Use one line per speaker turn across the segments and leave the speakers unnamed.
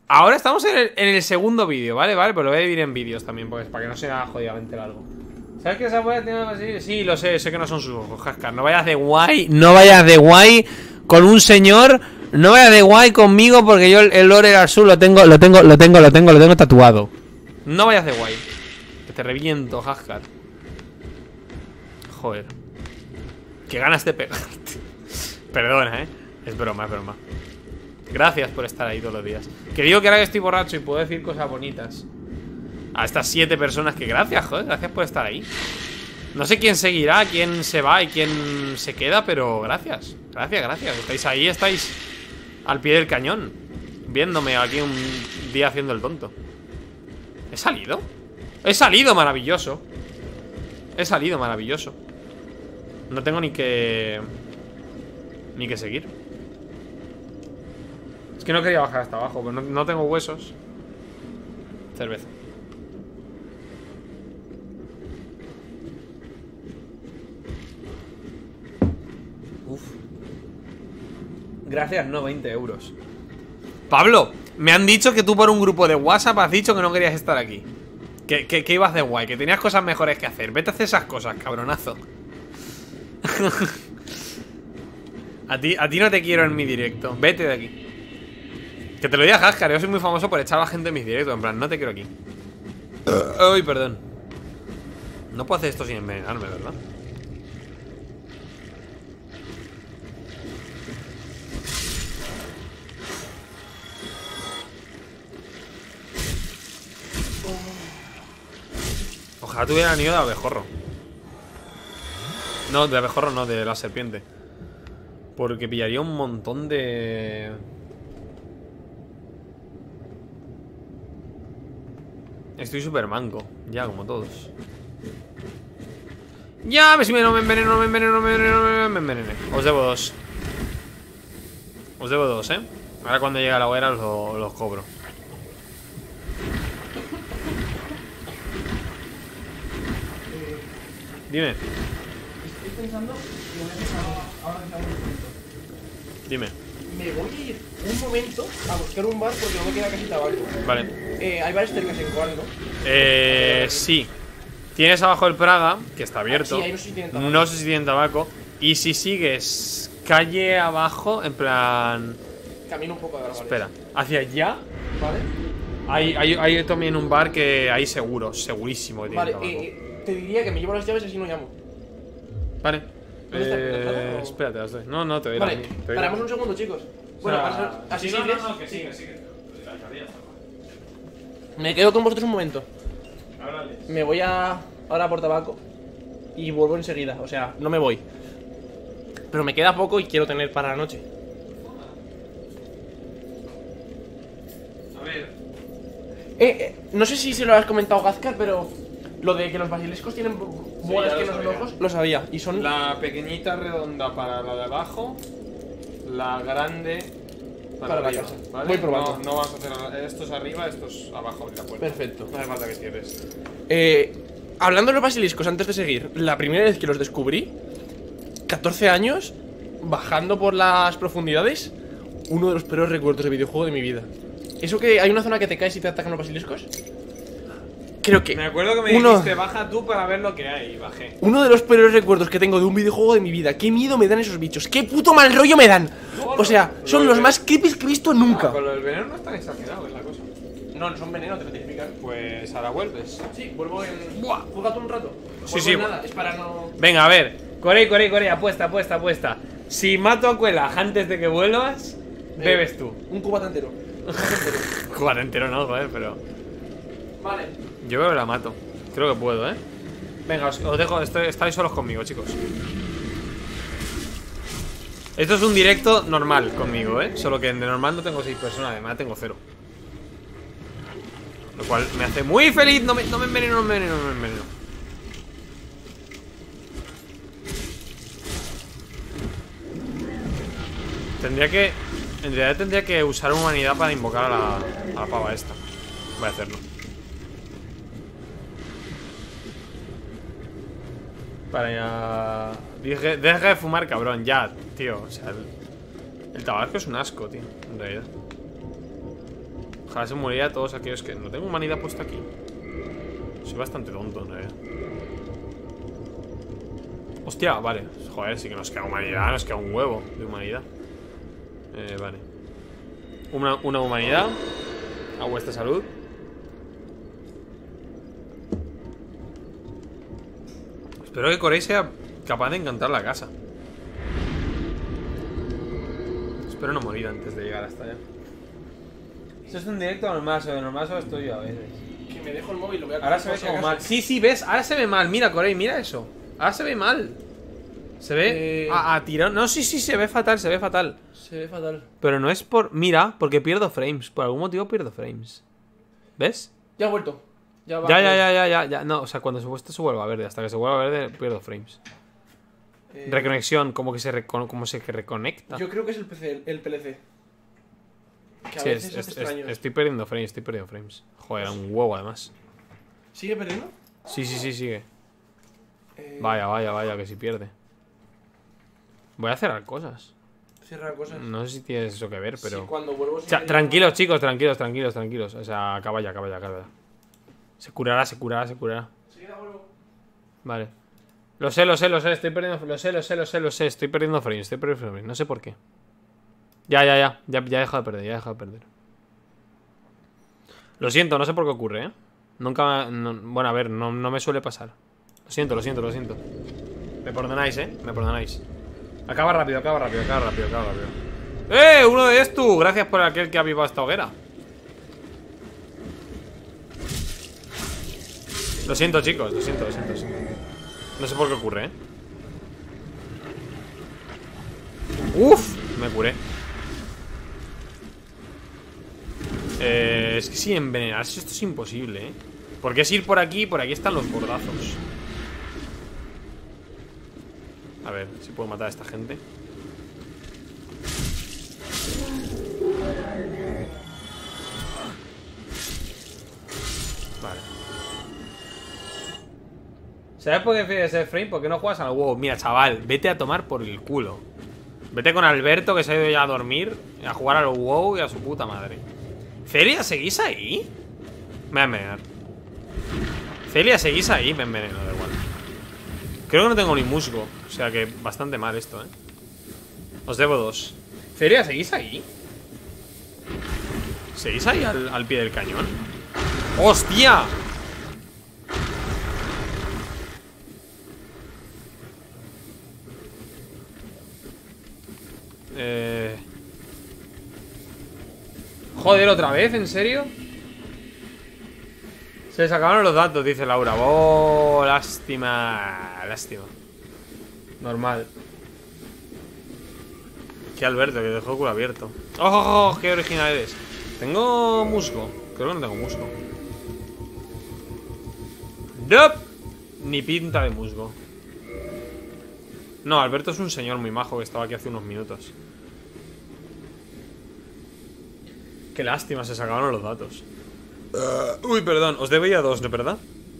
Ahora estamos en el segundo vídeo, ¿vale? Vale, pero lo voy a dividir en vídeos también, pues, para que no sea jodidamente largo. ¿Sabes que esa puede tener algo así? Sí, lo sé que no son sus ojos, Jaskar. No vayas de guay, no vayas de guay con un señor. No vayas de guay conmigo porque yo el lore azul lo tengo tatuado. No vayas de guay. Que te reviento, Jaskar. Joder. Qué ganas de pegarte. Perdona, es broma, es broma. Gracias por estar ahí todos los días. Que digo que ahora que estoy borracho y puedo decir cosas bonitas a estas 7 personas, que gracias, joder, gracias por estar ahí. No sé quién seguirá, quién se va y quién se queda, pero gracias. Gracias. Estáis ahí, estáis al pie del cañón, viéndome aquí un día haciendo el tonto. ¿He salido? He salido, maravilloso. He salido, maravilloso. No tengo ni que seguir. Es que no quería bajar hasta abajo, pero no tengo huesos. Cerveza. Uf. Gracias, no, 20 euros. Pablo, me han dicho que tú por un grupo de WhatsApp has dicho que no querías estar aquí. Que ibas de guay, que tenías cosas mejores que hacer. Vete a hacer esas cosas, cabronazo. A ti no te quiero en mi directo. Vete de aquí. Que te lo diga Jaskar, yo soy muy famoso por echar a la gente en mis directos. En plan, no te quiero aquí. Uy, perdón. No puedo hacer esto sin envenenarme, ¿verdad? Ojalá tuviera anillo de abejorro. No, de abejorro no, de la serpiente. Porque pillaría un montón de... Estoy súper manco, ya como todos. Ya, si no me enveneno, me envenené. Os debo 2. Os debo 2, Ahora cuando llegue la hoguera los cobro. Dime.
Estoy pensando ahora que estamos juntos.
Dime.
Me voy a ir un momento a buscar un bar porque no me queda casi tabaco.
Vale.
Hay bares cerca en Coal, ¿no?
Sí. Tienes abajo el Praga, que está abierto.
Sí, ahí no sé si tienen tabaco.
No sé si tienen tabaco. Y si sigues calle abajo, en plan...
Camino un poco de ahora, vale.
Espera, hacia allá
Vale.
hay también un bar que hay seguro, segurísimo que tiene
Vale,
tabaco.
te diría que me llevo las llaves así no llamo.
Vale.
¿Dónde está el teléfono?
Espérate, las doy. No, te doy
Vale,
la
paramos un segundo, chicos. Bueno, así
sí,
sigues.
que sigue.
Me quedo con vosotros un momento.
Háblale.
Me voy ahora por tabaco y vuelvo enseguida. O sea, no me voy. Pero me queda poco y quiero tener para la noche.
A ver.
No sé si se lo has comentado Gazcar, pero lo de que los basiliscos tienen bolas
ya
que
lo
no son
sabía.
ojos, lo sabía. Y son...
La pequeñita redonda para la de abajo, la grande
Para la
arriba,
casa.
¿vale?
Voy probando.
No vas a hacer estos arriba, estos abajo de la puerta.
Perfecto.
No hace falta que cierres.
Hablando de los basiliscos, antes de seguir, la primera vez que los descubrí, 14 años, bajando por las profundidades, uno de los peores recuerdos de videojuego de mi vida. ¿Eso que hay una zona que te caes y te atacan los basiliscos? Creo que...
Me acuerdo que me dijiste, baja tú para ver lo que hay, y bajé.
Uno de los peores recuerdos que tengo de un videojuego de mi vida. Qué miedo me dan esos bichos. Qué puto mal rollo me dan. O sea, son los más creepy que he visto nunca.
Con lo del veneno no es tan exagerado, es la cosa.
No son veneno, te lo tipifican.
Pues ahora vuelves.
Sí, vuelvo en...
Buah.
Júgate un rato.
Sí,
Vuelvo
sí.
en nada, es para no...
Venga, a ver. Corey, apuesta. Si mato a Cuela antes de que vuelvas, bebes tú.
Un cubata entero.
Cubata entero no, joder, pero...
Vale.
Yo creo que la mato. Creo que puedo, Venga, os dejo, estáis solos conmigo, chicos. Esto es un directo normal conmigo, Solo que de normal no tengo 6 personas, además tengo 0. Lo cual me hace muy feliz. No me enveneno, Tendría que... En realidad tendría que usar humanidad para invocar a la pava esta. Voy a hacerlo. Para... Deja de fumar, cabrón, ya, tío. O sea, el tabaco es un asco, tío, en realidad. Ojalá se muriera a todos aquellos que... No tengo humanidad puesta aquí. Soy bastante tonto, en realidad. Hostia, vale. Joder, sí que nos queda humanidad. Nos queda un huevo de humanidad. Vale. Una humanidad. A vuestra salud. Espero que Corey sea capaz de encantar la casa. Espero no morir antes de llegar hasta allá. Esto es un directo normal, sobre normal solo estoy yo a veces.
Que me dejo el móvil, lo voy a
Ahora se ve como mal. Sí, sí, ves, ahora se ve mal. Mira, Corey, mira eso. Ahora se ve mal. Se ve a tirón. No, sí, sí, se ve fatal, se ve fatal.
Se ve fatal.
Pero no es por... Mira, porque pierdo frames. Por algún motivo pierdo frames. ¿Ves?
Ya ha vuelto. Ya va.
Ya. No, o sea, cuando esto se vuelva verde. Hasta que se vuelva verde pierdo frames. Reconexión, como se reconecta.
Yo creo que es el PC, el PLC. Que a
Sí,
veces hace extraños.
estoy perdiendo frames, Joder, un huevo además.
¿Sigue perdiendo?
Sí, sigue. Vaya, que si pierde. Voy a cerrar cosas.
Cierra cosas.
No sé si tienes eso que ver, pero...
Sí, cuando vuelvo...
Tranquilos, chicos, tranquilos. O sea, acaba ya. Se curará.
Enseguida vuelvo.
Vale. Lo sé, estoy perdiendo... Lo sé, estoy perdiendo frames, no sé por qué. Ya he dejado de perder, Lo siento, no sé por qué ocurre, Nunca... bueno, a ver, no me suele pasar. Lo siento. Me perdonáis, me perdonáis. Acaba rápido. Uno de estos. Gracias por aquel que ha avivado esta hoguera. Lo siento, chicos, lo siento. No sé por qué ocurre, Uf, me curé. Es que si envenenarse esto es imposible, Porque es ir por aquí están los bordazos. A ver si puedo matar a esta gente. Vale. ¿Sabes por qué fíjate ese frame? Porque no juegas al WoW. Mira, chaval, vete a tomar por el culo. Vete con Alberto, que se ha ido ya a dormir, a jugar al WoW y a su puta madre. ¿Celia, seguís ahí? Me voy a envenenar. Celia, seguís ahí, me enveneno, da igual. Creo que no tengo ni musgo. O sea que bastante mal esto, Os debo 2. Celia, ¿seguís ahí? ¿Seguís ahí al pie del cañón? ¡Hostia! Joder, ¿otra vez? ¿En serio? Se les acabaron los datos, dice Laura. Oh, lástima. Normal. Que Alberto, que dejó el culo abierto. ¡Oh, qué original eres! ¿Tengo musgo? Creo que no tengo musgo. ¡Nope! Ni pinta de musgo. No, Alberto es un señor muy majo que estaba aquí hace unos minutos. Qué lástima, se sacaron los datos. Uy, perdón, os debía 2, ¿no, verdad?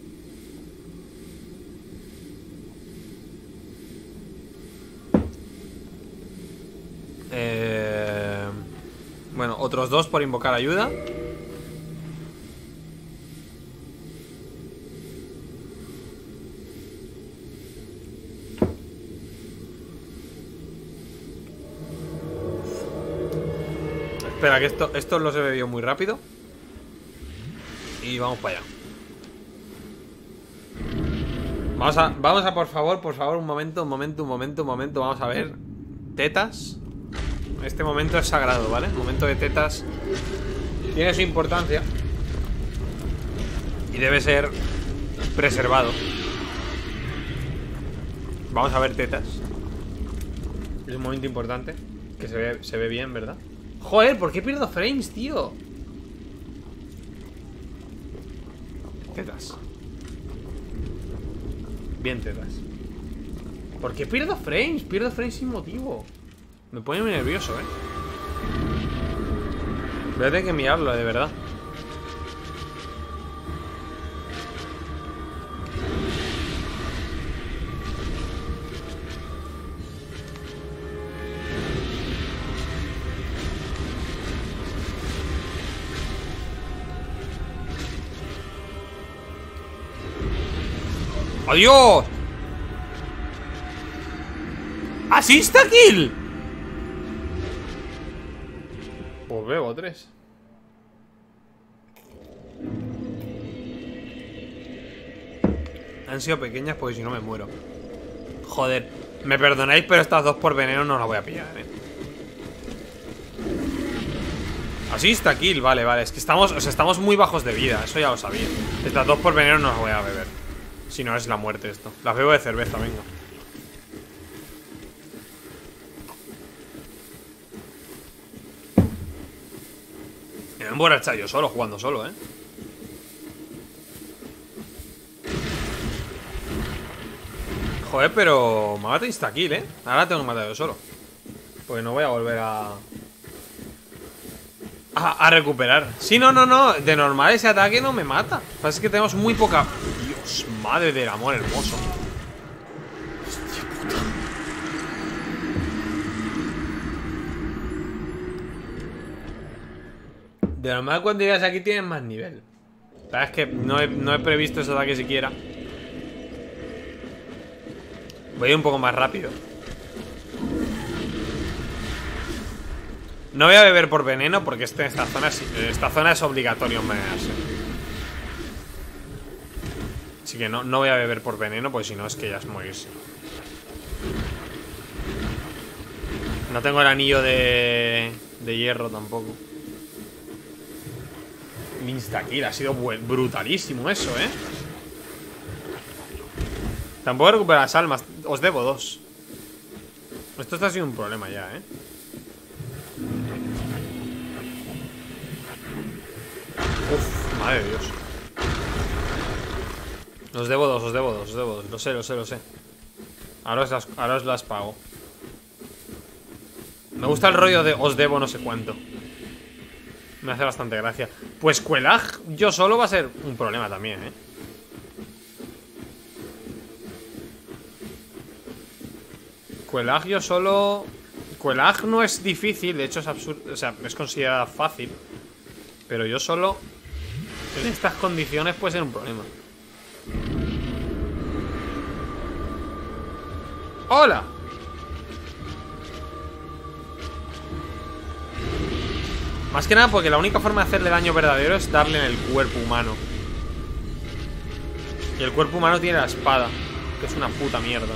Bueno, otros 2 por invocar ayuda. Espera, que esto lo se bebió muy rápido. Y vamos para allá. Vamos a por favor, un momento. Vamos a ver. Tetas. Este momento es sagrado, ¿vale? El momento de tetas tiene su importancia y debe ser preservado. Vamos a ver tetas. Es un momento importante. Que se ve bien, ¿verdad? Joder, ¿por qué pierdo frames, tío? Tetas. Bien, tetas. ¿Por qué pierdo frames? Pierdo frames sin motivo. Me pone muy nervioso, Voy a tener que mirarlo, de verdad. ¡Adiós! ¡Asista kill! Pues bebo 3. Han sido pequeñas porque si no me muero. Joder, me perdonáis, pero estas 2 por veneno no las voy a pillar, Asista kill, vale, es que estamos, o sea, estamos muy bajos de vida. Eso ya lo sabía. Estas 2 por veneno no las voy a beber. Si no es la muerte esto. Las bebo de cerveza, venga. Me voy a emborrachar yo solo, jugando solo, Joder, pero me mata insta-kill, Ahora tengo que matar yo solo. Porque no voy a volver a recuperar. Sí, no. De normal ese ataque no me mata. Lo que pasa es que tenemos muy poca... Dios, madre del amor hermoso. Hostia puta. De normal cuando llegas aquí tienes más nivel. La verdad es que no he previsto ese ataque siquiera. Voy a ir un poco más rápido. No voy a beber por veneno porque esta zona es obligatorio envenenarse. Así que no voy a beber por veneno, porque si no es que ya es morirse. No tengo el anillo de hierro tampoco. Insta-kill, ha sido brutalísimo eso, Tampoco recupero las almas. Os debo 2. Esto está siendo un problema ya, Uf, madre de Dios. Os debo 2, os debo 2. Lo sé. Ahora os las pago. Me gusta el rollo de os debo no sé cuánto. Me hace bastante gracia. Pues Quelag yo solo va a ser un problema también, Quelag yo solo... Quelag no es difícil, de hecho es absurdo. O sea, es considerada fácil. Pero yo solo... En estas condiciones puede ser un problema. ¡Hola! Más que nada porque la única forma de hacerle daño verdadero es darle en el cuerpo humano. Y el cuerpo humano tiene la espada, que es una puta mierda.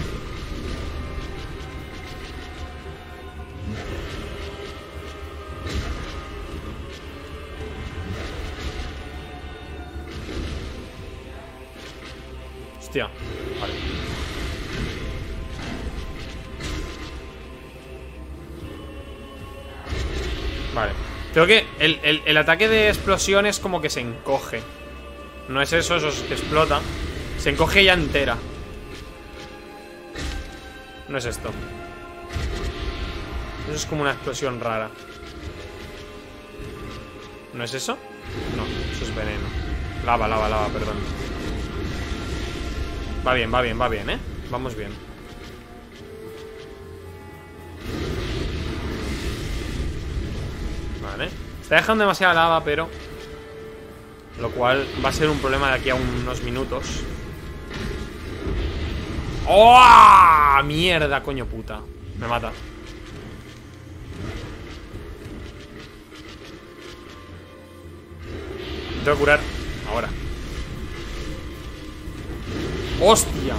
Hostia, vale. Vale. Creo que el ataque de explosión es como que se encoge. No es eso, eso es que explota. Se encoge ya entera. No es esto. Eso es como una explosión rara. ¿No es eso? No, eso es veneno. Lava, perdón. Va bien, Vamos bien. Vale. Está dejando demasiada lava, pero... Lo cual va a ser un problema de aquí a unos minutos. ¡Oh! Mierda, coño puta. Me mata. Tengo que curar ahora. ¡Hostia!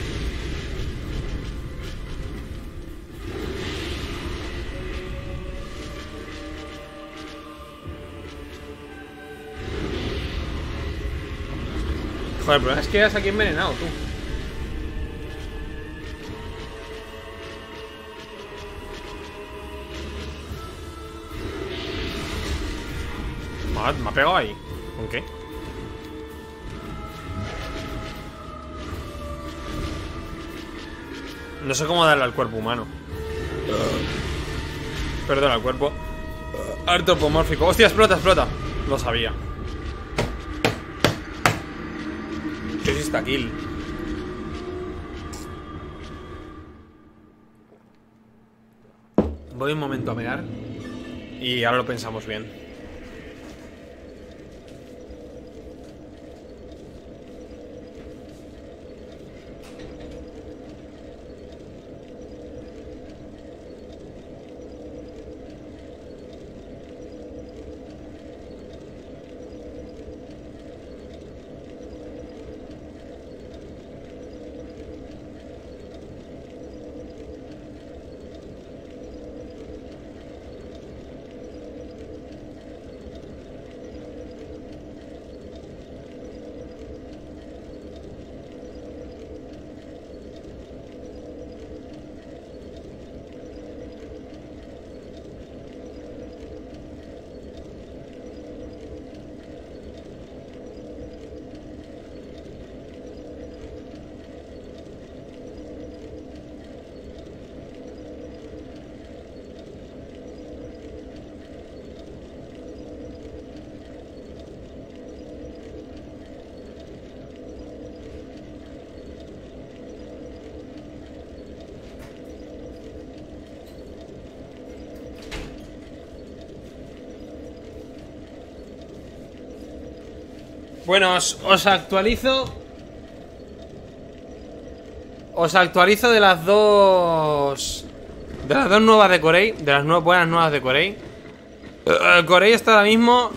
Joder, el problema es que has aquí envenenado, tú. Me ha pegado ahí. ¿Con qué? No sé cómo darle al cuerpo humano. Perdón, al cuerpo antropomórfico. ¡Hostia, explota! Lo sabía. ¿Qué es esta kill? Voy un momento a mirar. Y ahora lo pensamos bien. Bueno, os actualizo. Os actualizo de las dos. De las dos nuevas de Corey. De las buenas nuevas de Corey. Corey está ahora mismo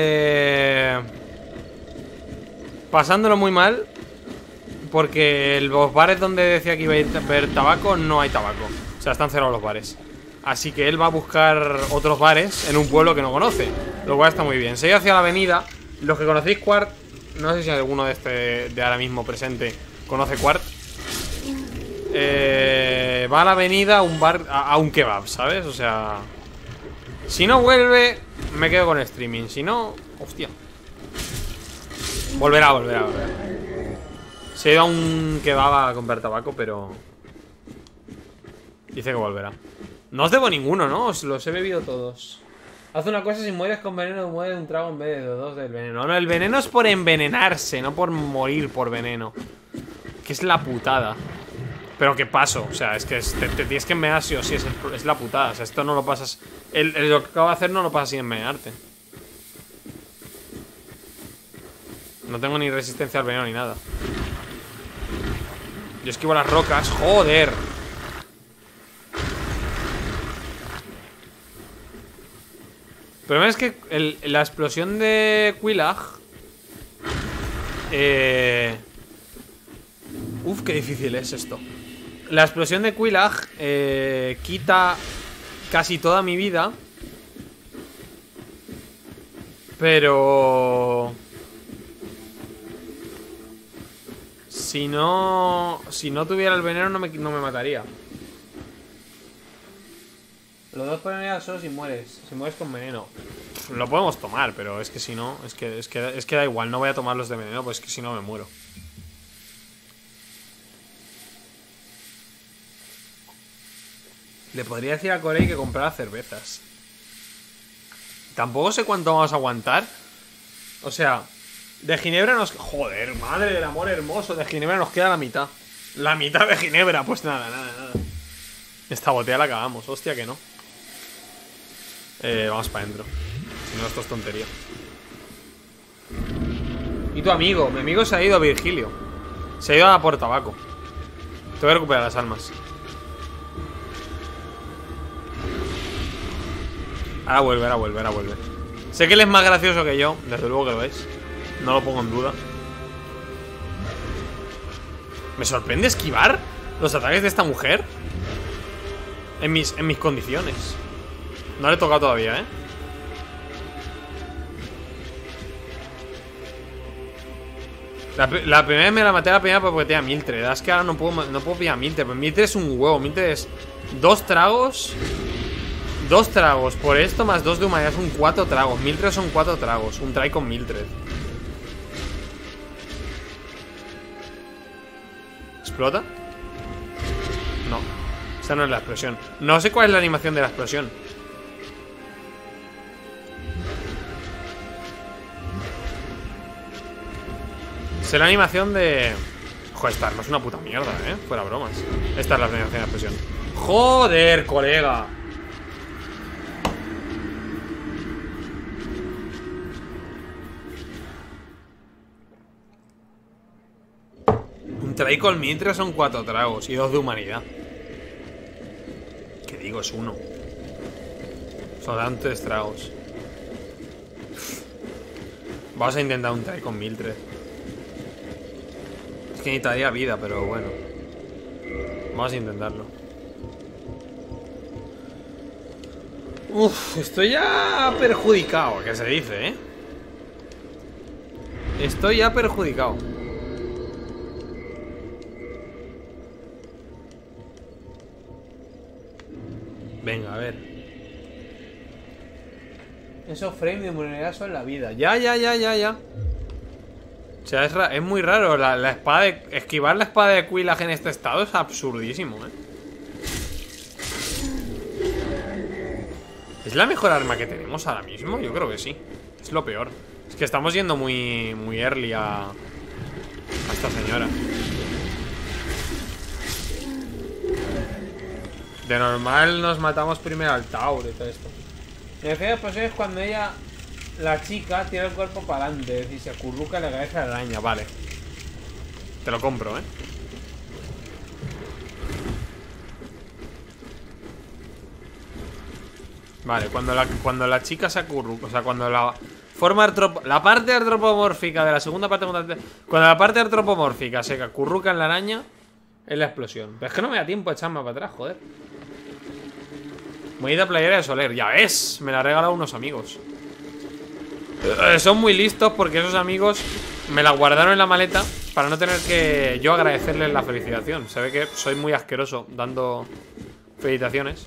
pasándolo muy mal. Porque los bares donde decía que iba a haber tabaco, no hay tabaco. O sea, están cerrados los bares. Así que él va a buscar otros bares en un pueblo que no conoce. Lo cual está muy bien. Se ha ido hacia la avenida. Los que conocéis Quart, no sé si alguno de ahora mismo presente conoce Quart. Va a la avenida a un bar, a un kebab, ¿sabes? O sea, si no vuelve, me quedo con el streaming. Si no, hostia, volverá. Se ha ido a un kebab a comprar tabaco, pero dice que volverá. No os debo ninguno, ¿no? Os los he bebido todos. Haz una cosa, si mueres con veneno, mueres de un trago en vez de dos del veneno. No, el veneno es por envenenarse, no por morir por veneno. Que es la putada. Pero ¿qué paso? O sea, es que te tienes que envenenar sí o sí, es la putada. O sea, esto no lo pasas. Lo que acabo de hacer no lo pasas sin envenenarte. No tengo ni resistencia al veneno ni nada. Yo esquivo las rocas. ¡Joder! El problema es que la explosión de Quillag. Uf, qué difícil es esto. La explosión de Quillag quita casi toda mi vida. Pero si no tuviera el veneno no me mataría. Los dos pueden ir al suelo si mueres. Si mueres con veneno. Lo podemos tomar, pero es que si no, es que da igual, no voy a tomar los de veneno, pues es que si no me muero. Le podría decir a Corey que comprara cervezas. Tampoco sé cuánto vamos a aguantar. O sea, de Ginebra nos... Joder, madre del amor hermoso. De Ginebra nos queda la mitad. La mitad de Ginebra, pues nada. Esta botella la acabamos, hostia que no. Vamos para adentro. Si no, esto es tontería. ¿Y tu amigo? Mi amigo se ha ido a Virgilio. Se ha ido a por tabaco. Te voy a recuperar las almas. Ahora vuelve. Sé que él es más gracioso que yo. Desde luego que lo es. No lo pongo en duda. Me sorprende esquivar los ataques de esta mujer en mis condiciones. No le he tocado todavía, ¿eh? La primera vez me la maté, la primera porque tenía Mildred. Es que ahora no puedo pillar Mildred. Pues Mildred es un huevo. Mildred es 2 tragos. 2 tragos por esto más 2 de humanidad son 4 tragos. Mildred son 4 tragos. Un try con Mildred. ¿Explota? No. Esa no es la explosión. No sé cuál es la animación de la explosión. Sé la animación de... Joder, esta arma es una puta mierda, fuera bromas. Esta es la animación de la explosión. Joder, colega. Un try con Mildred son 4 tragos y 2 de humanidad. ¿Qué digo? Es 1. Son dan 3 tragos. Vamos a intentar un try con Mildred. Es que necesitaría vida, pero bueno. Vamos a intentarlo. Uf, estoy ya perjudicado, ¿qué se dice, Estoy ya perjudicado. Venga, a ver. Esos frames de vulnerabilidad son la vida. Ya. O sea, es muy raro. La espada de... Esquivar la espada de Quillag en este estado es absurdísimo, ¿Es la mejor arma que tenemos ahora mismo? Yo creo que sí. Es lo peor. Es que estamos yendo muy early a esta señora. De normal nos matamos primero al Taur y todo esto. Mi defensa pues es cuando ella la chica tira el cuerpo para adelante y se acurruca en la cabeza de la araña. Vale. Te lo compro, Vale, cuando la chica se acurruca, o sea, cuando la parte antropomórfica de la segunda parte, cuando la parte antropomórfica se acurruca en la araña, es la explosión. Pero es que no me da tiempo a echarme para atrás, joder. Bonita playera de Soler, ya ves, me la han regalado unos amigos. Son muy listos porque esos amigos me la guardaron en la maleta para no tener que yo agradecerles la felicitación. Se ve que soy muy asqueroso dando felicitaciones.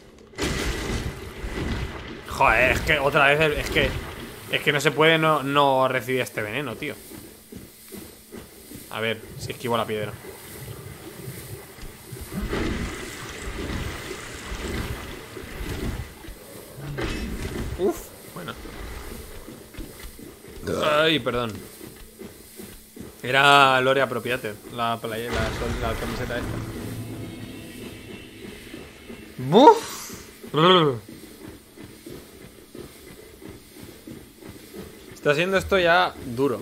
Joder, es que otra vez es que no se puede no recibir este veneno, tío. A ver si esquivo la piedra. Uf, bueno. Ay, perdón. Era Lore Apropiate, la camiseta esta. ¡Buf! Está siendo esto ya duro.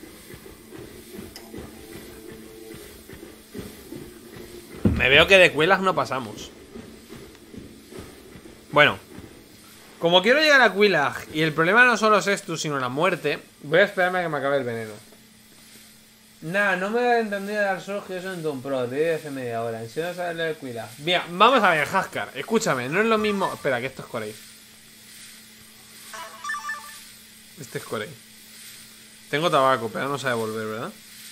Me veo que de Quilax no pasamos. Bueno, como quiero llegar a Quilax y el problema no solo es esto, sino la muerte, voy a esperarme a que me acabe el veneno. Nah, no me he entendido de Dark Souls, que yo soy un pro, te voy a hacer media hora. En serio no sabes lo de Quilax. Mira, vamos a ver, Haskar, escúchame, no es lo mismo. Espera, que esto es Corey. Este es Corey. Tengo tabaco, pero no sabe volver, ¿verdad?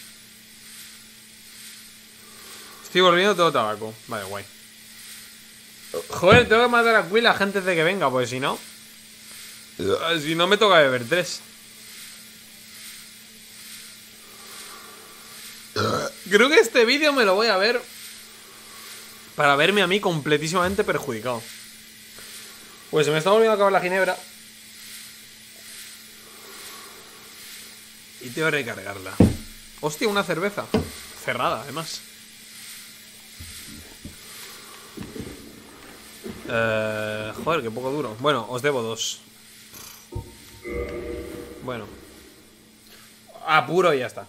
Estoy volviendo todo tabaco. Vale, guay. Joder, tengo que matar a Quilax antes de que venga, pues si no... Si no me toca beber 3. Creo que este vídeo me lo voy a ver para verme a mí completísimamente perjudicado. Pues se me está volviendo a acabar la ginebra y tengo que recargarla. Hostia, una cerveza cerrada, además. Joder, qué poco duro. Bueno, os debo 2. Bueno. Apuro y ya está.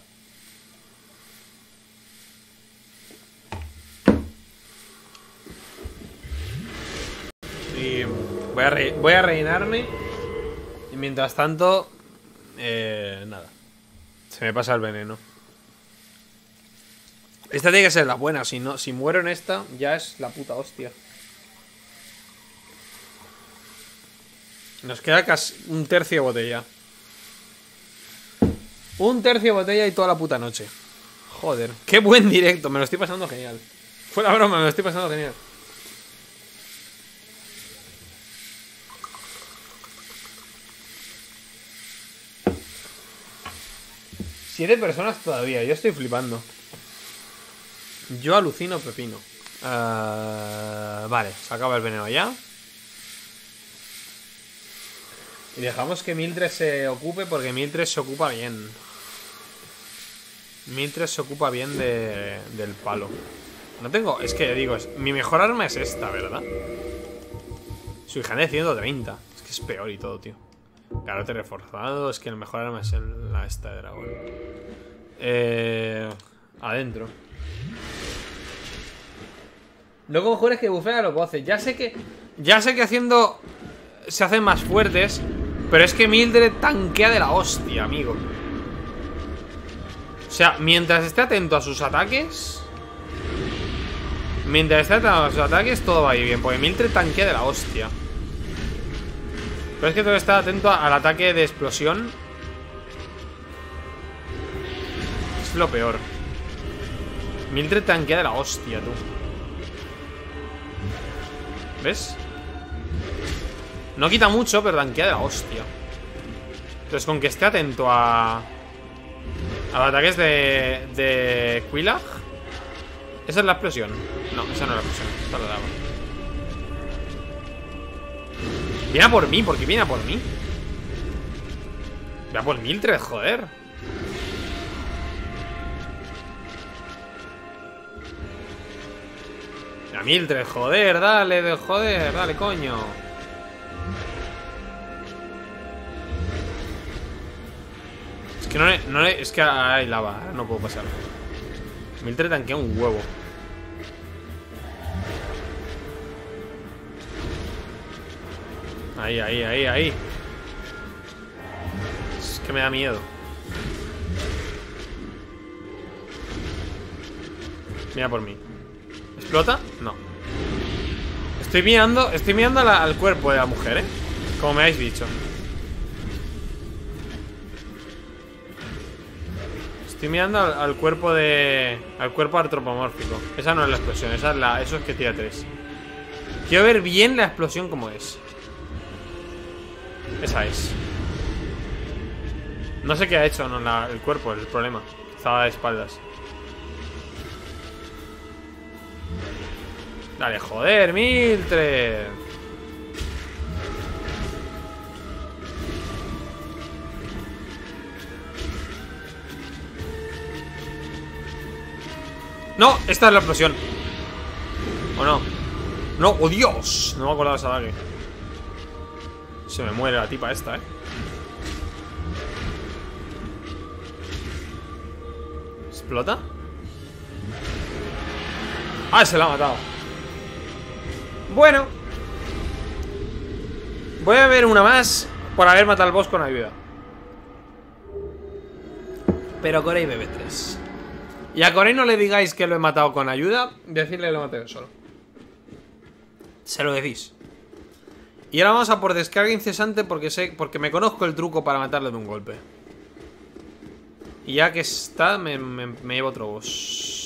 Y voy a rellenarme. Y mientras tanto, nada. Se me pasa el veneno. Esta tiene que ser la buena. Si no, si muero en esta, ya es la puta hostia. Nos queda casi un tercio de botella. Un tercio de botella y toda la puta noche. Joder, qué buen directo. Me lo estoy pasando genial. Fuera broma, me lo estoy pasando genial. Siete personas todavía, yo estoy flipando. Yo alucino pepino. Vale, se acaba el veneno ya. Y dejamos que Mildred se ocupe porque Mildred se ocupa bien. Mildred se ocupa bien del palo. No tengo, es que digo, mi mejor arma es esta, ¿verdad? Su hija de 130. Es que es peor y todo, tío. Carote reforzado, es que el mejor arma es la esta de dragón. Adentro. No conjures que bufea a los voces. Ya sé que haciendo se hacen más fuertes, pero es que Mildred tanquea de la hostia, amigo. O sea, mientras esté atento a sus ataques, todo va a ir bien, porque Mildred tanquea de la hostia. Pero es que tengo que estar atento al ataque de explosión. Es lo peor. Mildred tanquea de la hostia, tú. ¿Ves? No quita mucho, pero tanquea de la hostia. Entonces, con que esté atento a los ataques de Quilax. ¿Esa es la explosión? No, esa no es la explosión. Esta es la lava. Viene a por mí, ¿por qué viene a por mí? Viene a por Mildred, joder. A Mildred, joder, dale, joder, dale, coño. Es que es que hay lava, ahora no puedo pasar. Mildred tanquea un huevo. Ahí. Es que me da miedo. Mira por mí. ¿Explota? No. Estoy mirando al cuerpo de la mujer, ¿eh? Como me habéis dicho. Estoy mirando al cuerpo de... Al cuerpo antropomórfico. Esa no es la explosión, eso es que tira 3. Quiero ver bien la explosión como es. Esa es. No sé qué ha hecho, no, el cuerpo es el problema. Estaba de espaldas. Dale, joder, Mildred. No, esta es la explosión. ¿O no? No, oh Dios. No me acordaba de esa dague. Se me muere la tipa esta, ¿Explota? Ah, se la ha matado. Bueno, voy a ver una más por haber matado al boss con ayuda. Pero Corey BB3. Y a Corey no le digáis que lo he matado con ayuda. Decirle que lo maté yo solo. Se lo decís. Y ahora vamos a por descarga incesante porque me conozco el truco para matarle de un golpe. Y ya que está, me llevo otro boss.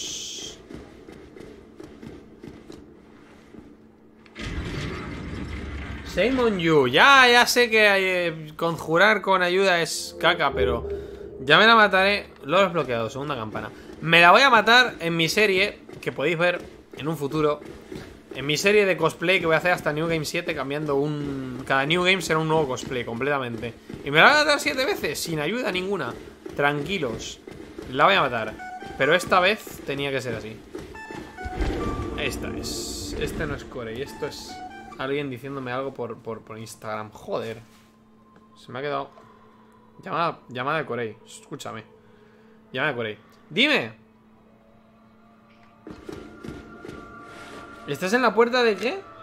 Shame on you. Ya sé que conjurar con ayuda es caca, pero ya me la mataré. Lo he desbloqueado, segunda campana. Me la voy a matar en mi serie, que podéis ver en un futuro. En mi serie de cosplay que voy a hacer hasta New Game 7, cambiando cada New Game será un nuevo cosplay completamente. Y me la voy a matar 7 veces, sin ayuda ninguna. Tranquilos. La voy a matar. Pero esta vez tenía que ser así. Esta es. Este no es Corey, esto es alguien diciéndome algo por Instagram. Joder. Se me ha quedado. Llamada de Corey. Escúchame. Llamada de Corey. Dime. ¿Estás en la puerta de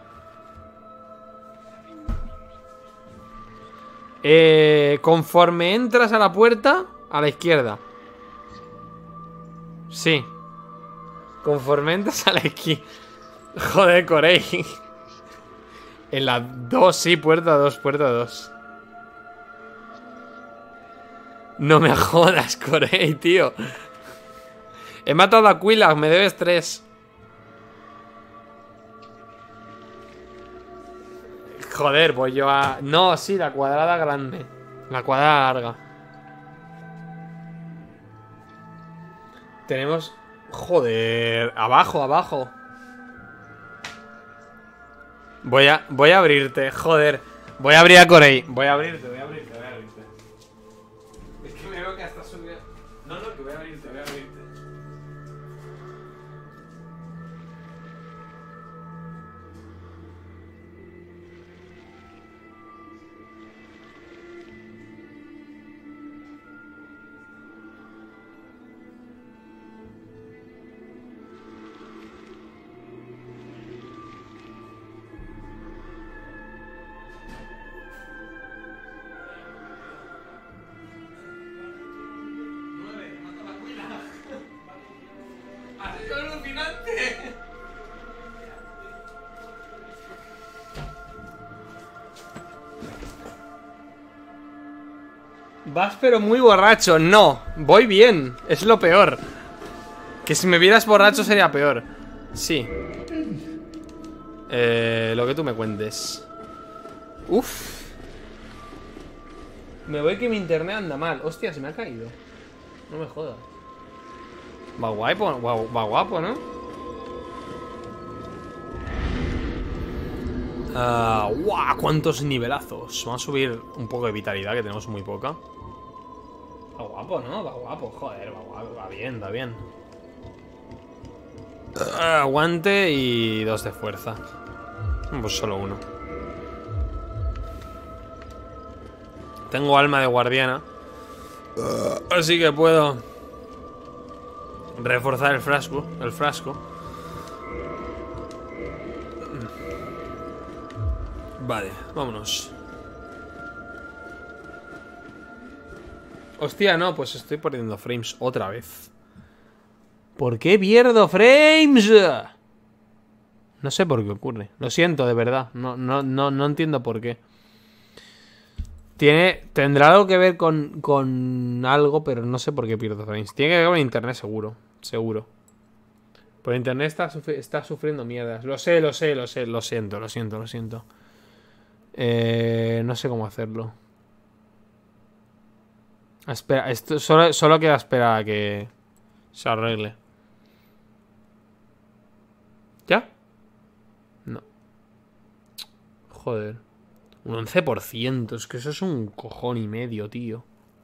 qué? Conforme entras a la puerta, a la izquierda. Sí. Conforme entras a la izquierda. Joder, Corey. En la 2, sí, puerta 2. No me jodas, Corey, tío. He matado a Quillax, me debes 3. Joder, voy yo a... No, sí, la cuadrada grande. La cuadrada larga. Tenemos... Joder, abajo. Voy a abrirte, joder. Voy a abrir a Corey. Voy a abrirte. Es que me veo que hasta subido. No, que voy a abrirte. Vas pero muy borracho. No, voy bien. Es lo peor. Que si me vieras borracho sería peor. Sí. Lo que tú me cuentes. Uf. Me voy que mi internet anda mal. Hostia, se me ha caído. No me jodas. Va guapo, ¿no? ¡Guau! ¡Cuántos nivelazos! Vamos a subir un poco de vitalidad, que tenemos muy poca. Va guapo, ¿no? Va guapo, joder, va guapo, va bien. Aguante y 2 de fuerza. Pues solo 1. Tengo alma de guardiana. Así que puedo reforzar el frasco. Vale, vámonos. Hostia, no, pues estoy perdiendo frames otra vez. ¿Por qué pierdo frames? No sé por qué ocurre. Lo siento, de verdad. No entiendo por qué. Tendrá algo que ver con algo, pero no sé por qué pierdo frames. Tiene que ver con internet, seguro. Seguro. Por internet está sufriendo mierdas. Lo sé. Lo siento. No sé cómo hacerlo. Espera, esto solo queda esperar a que se arregle. ¿Ya? No. Joder. Un 11%. Es que eso es un cojón y medio, tío.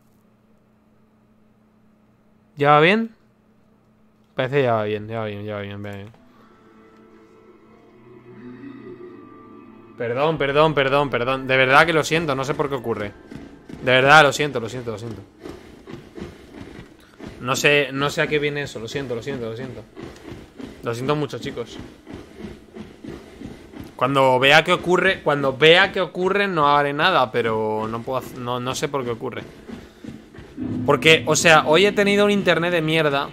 ¿Ya va bien? Parece que ya va bien. Perdón. De verdad que lo siento, no sé por qué ocurre. De verdad, lo siento. No sé a qué viene eso, lo siento. Lo siento mucho, chicos. Cuando vea que ocurre, no haré nada, pero no sé por qué ocurre. Porque, o sea, hoy he tenido un internet de mierda.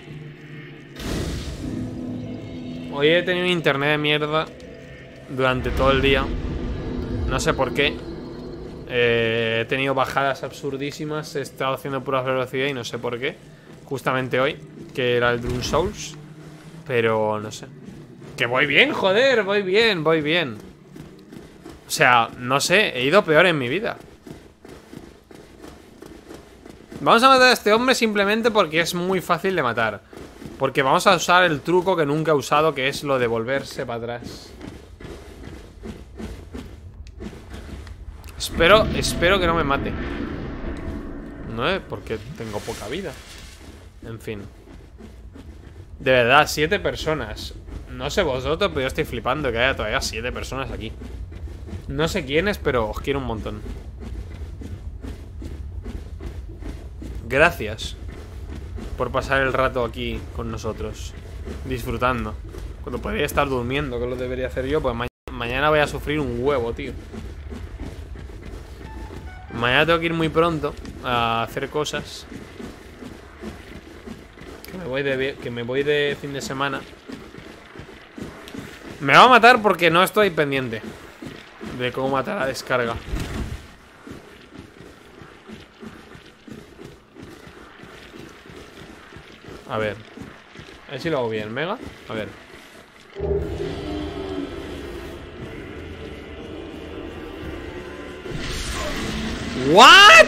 Durante todo el día. No sé por qué. He tenido bajadas absurdísimas. He estado haciendo pura velocidad y no sé por qué. Justamente hoy, que era el Drum Souls. Pero no sé. Que voy bien, joder, voy bien. O sea, no sé, he ido peor en mi vida. Vamos a matar a este hombre simplemente porque es muy fácil de matar. Porque vamos a usar el truco que nunca he usado, que es lo de volverse para atrás. Espero que no me mate. No es porque tengo poca vida. En fin. De verdad, 7 personas. No sé vosotros, pero yo estoy flipando que haya todavía 7 personas aquí. No sé quiénes, pero os quiero un montón. Gracias por pasar el rato aquí con nosotros, disfrutando. Cuando podría estar durmiendo, que lo debería hacer yo. Pues mañana voy a sufrir un huevo, tío. Mañana tengo que ir muy pronto a hacer cosas. Que me voy de fin de semana. Me va a matar porque no estoy pendiente de cómo matar a descarga. A ver si lo hago bien, Mega. A ver. ¿What?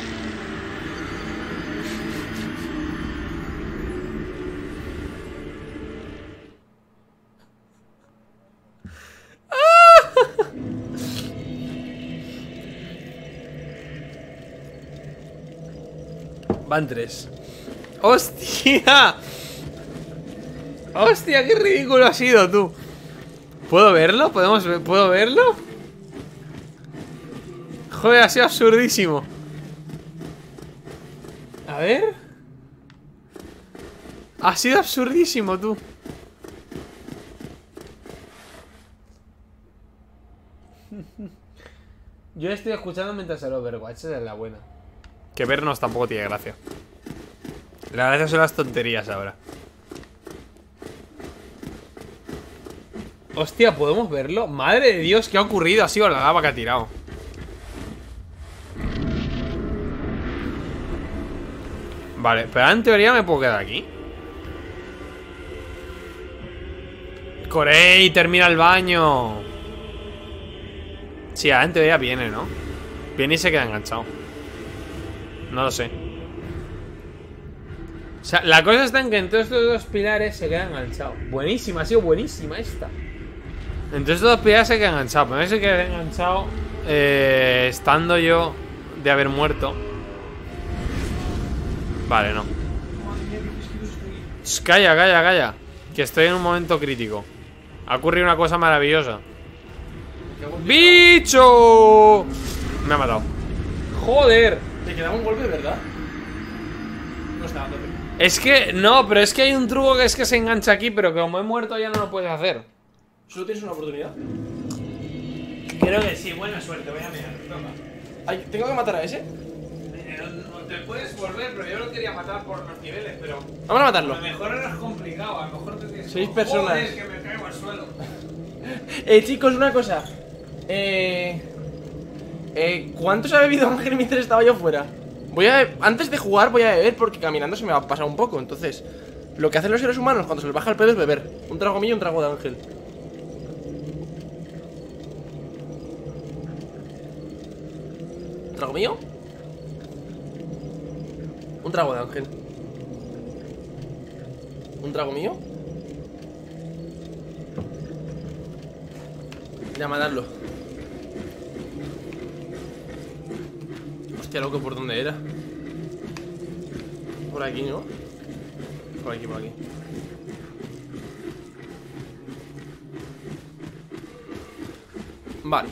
Van 3. ¡Hostia! ¡Hostia, qué ridículo ha sido, tú! ¿Puedo verlo? ¿Puedo verlo? Joder, ha sido absurdísimo. A ver. Ha sido absurdísimo, tú. Yo estoy escuchando mientras el Overwatch, esa es la buena. Que vernos tampoco tiene gracia. La gracia son las tonterías ahora. Hostia, ¿podemos verlo? Madre de Dios, ¿qué ha ocurrido? Ha sido la lava que ha tirado. Vale, pero en teoría me puedo quedar aquí. Corey, termina el baño. Sí, en teoría viene, ¿no? Viene y se queda enganchado. No lo sé. O sea, la cosa está en que entre estos dos pilares se queda enganchado. Buenísima, ha sido buenísima esta. Entre estos dos pilares se queda enganchado. Pero no se queda enganchado estando yo de haber muerto. Vale, no. Shh, calla. Que estoy en un momento crítico. Ha ocurrido una cosa maravillosa. ¡Bicho! Me ha matado. ¡Joder!
Te quedaba un golpe, ¿verdad? está,
Es que, no, pero es que hay un truco que es que se engancha aquí, pero que como he muerto ya no lo puedes hacer.
¿Solo tienes una oportunidad?
Creo que sí, buena suerte, voy a mirar, toca.
Ay, ¿tengo que matar a ese?
Te puedes volver, pero yo lo quería matar por los niveles, pero
Vamos a matarlo.
a lo mejor es complicado, a lo mejor te tienes
6 personas.
Joder, que me caigo al suelo.
Chicos, una cosa. ¿Cuánto se ha bebido Ángel mientras estaba yo fuera? Antes de jugar voy a beber porque caminando se me va a pasar un poco. Entonces, lo que hacen los seres humanos cuando se les baja el pedo es beber. Un trago mío y un trago de Ángel. ¿Un trago mío? Un trago de Ángel. ¿Un trago mío? Ya, matarlo. Hostia, loco, ¿por dónde era? Por aquí, ¿no? Por aquí, por aquí. Vale.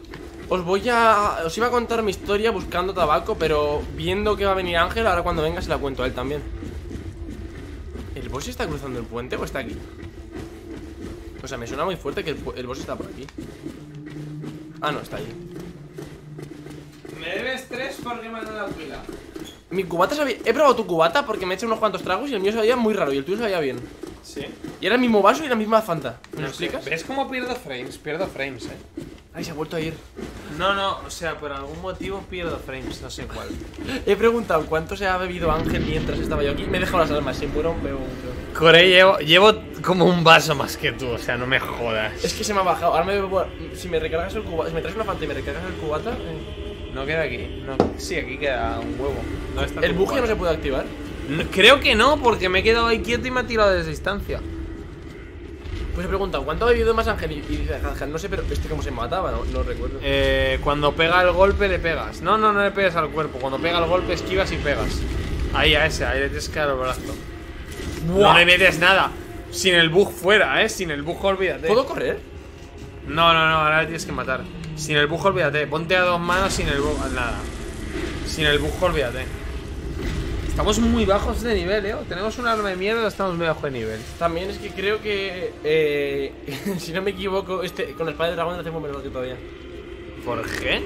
Os iba a contar mi historia buscando tabaco, pero viendo que va a venir Ángel, ahora cuando venga se la cuento a él también. ¿El boss está cruzando el puente o está aquí? O sea, me suena muy fuerte que el boss está por aquí. Ah, no, está ahí.
Me debes 3 porque me han dado la pila.
Mi cubata sabía... He probado tu cubata porque me he hecho unos cuantos tragos y el mío sabía muy raro y el tuyo sabía bien.
Sí.
Y era el mismo vaso y la misma Fanta. ¿Me lo
No
explicas?
sé. ¿Ves cómo pierdo frames? Pierdo frames,
Ay, se ha vuelto a ir.
No, o sea, por algún motivo pierdo frames, no sé cuál.
He preguntado cuánto se ha bebido Ángel mientras estaba yo aquí. Me he dejado las almas, si muero veo mucho.
Corey, llevo como un vaso más que tú, o sea, no me jodas.
Es que se me ha bajado. Ahora me bebo... Si me recargas el cubata... Si me traes una Fanta y me recargas el cubata...
No queda aquí. No. Sí, aquí queda un huevo. ¿Dónde está
¿El
tu
bug ya no
cubata?
se puede activar?
Creo que no, porque me he quedado ahí quieto y me ha tirado desde distancia.
Pues he preguntado, ¿cuánto ha bebido más Ángel? Y dice Ángel, no sé, pero cómo se mataba, no recuerdo.
Cuando pega el golpe le pegas. No le pegues al cuerpo. Cuando pega el golpe esquivas y pegas. Ahí a ese, ahí le tienes que dar el brazo. No le metes nada. Sin el bug fuera, sin el bug olvídate.
¿Puedo correr?
No, ahora le tienes que matar. Sin el bug olvídate. Ponte a 2 manos sin el bug, nada. Sin el bug olvídate. Estamos muy bajos de nivel, Tenemos un arma de mierda, estamos muy bajo de nivel.
También es que creo que si no me equivoco, con la espada de dragón hacemos menos que todavía.
¿Por qué?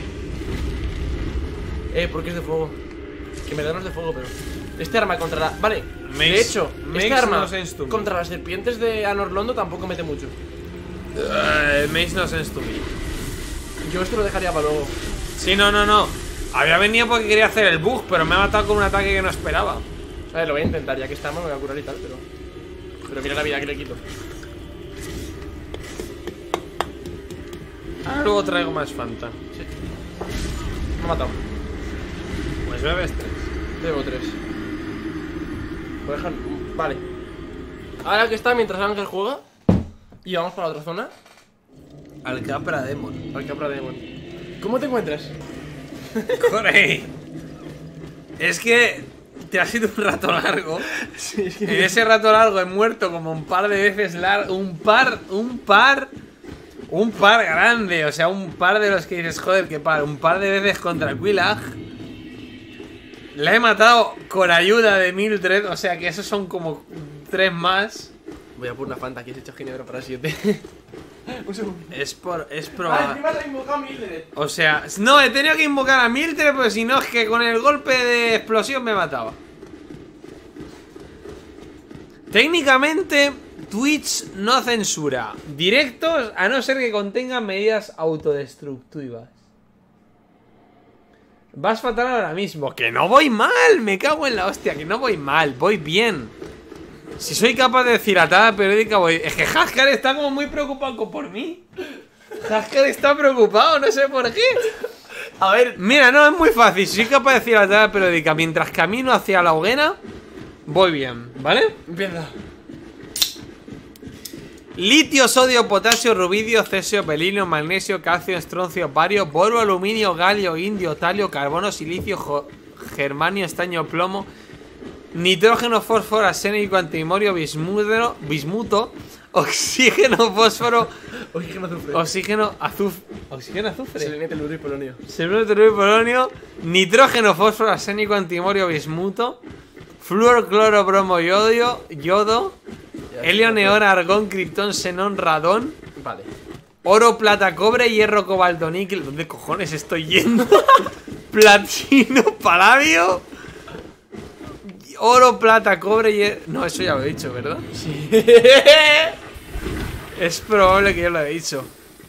Porque es de fuego. Que me dan los de fuego, pero este arma contra la... Vale,
Makes-
de hecho,
makes
este arma
no sense to me.
contra las serpientes de Anor Londo tampoco mete mucho.
Makes no sense to me.
Yo esto lo dejaría para luego.
Sí, no. Había venido porque quería hacer el bug, pero me ha matado con un ataque que no esperaba.
A ver, lo voy a intentar, ya que estamos, me voy a curar y tal, pero mira la vida que le quito.
Ahora luego traigo más Fanta.
Sí. Me ha matado.
Pues bebes 3.
Debo 3. Voy a dejar... Vale. Ahora que está, mientras Ángel juega, y vamos para la otra zona.
Al Capra Demon.
Al Capra Demon. ¿Cómo te encuentras?
Corey. Es que te ha sido un rato largo.
Sí, es
En ese rato largo he muerto como un par de veces largo. Un par grande. O sea, un par de los que dices, joder, que par. Un par de veces contra Quillag. La he matado con ayuda de Mildred. O sea que esos son como 3 más.
Voy a por una Fanta, aquí has hecho ginebra para 7. Un segundo.
Es
Ah,
probable.
encima te he invocado a Mildred.
O sea, no, he tenido que invocar a Mildred, porque si no es que con el golpe de explosión me mataba. Técnicamente, Twitch no censura directos a no ser que contengan medidas autodestructivas. Vas fatal ahora mismo. Que no voy mal, me cago en la hostia, que no voy mal, voy bien. Si soy capaz de decir atada periódica, voy... Es que Haskar está como muy preocupado por mí. Haskar está preocupado, no sé por qué.
A ver,
Mira, no, es muy fácil. Si soy capaz de decir la tabla periódica mientras camino hacia la hoguera, voy bien, ¿vale?
empieza.
Litio, sodio, potasio, rubidio, cesio, berilio, magnesio, calcio, estroncio, bario, boro, aluminio, galio, indio, talio, carbono, silicio, germanio, estaño, plomo, nitrógeno, fósforo, arsénico, antimorio, bismuto, oxígeno, fósforo,
Oxígeno azufre.
oxígeno, azufre.
Se le mete el uro y polonio.
Siluro, telurio y polonio, nitrógeno, fósforo, arsénico, antimorio, bismuto, Fluor, cloro, bromo, yodo, helio, neón, argón, criptón, xenón, radón,
Vale.
oro, plata, cobre, hierro, cobalto, níquel. ¿Dónde cojones estoy yendo? Platino, paladio, oro, plata, cobre, hierro. No, eso ya lo he dicho, ¿verdad?
Sí.
Es probable que yo lo he dicho.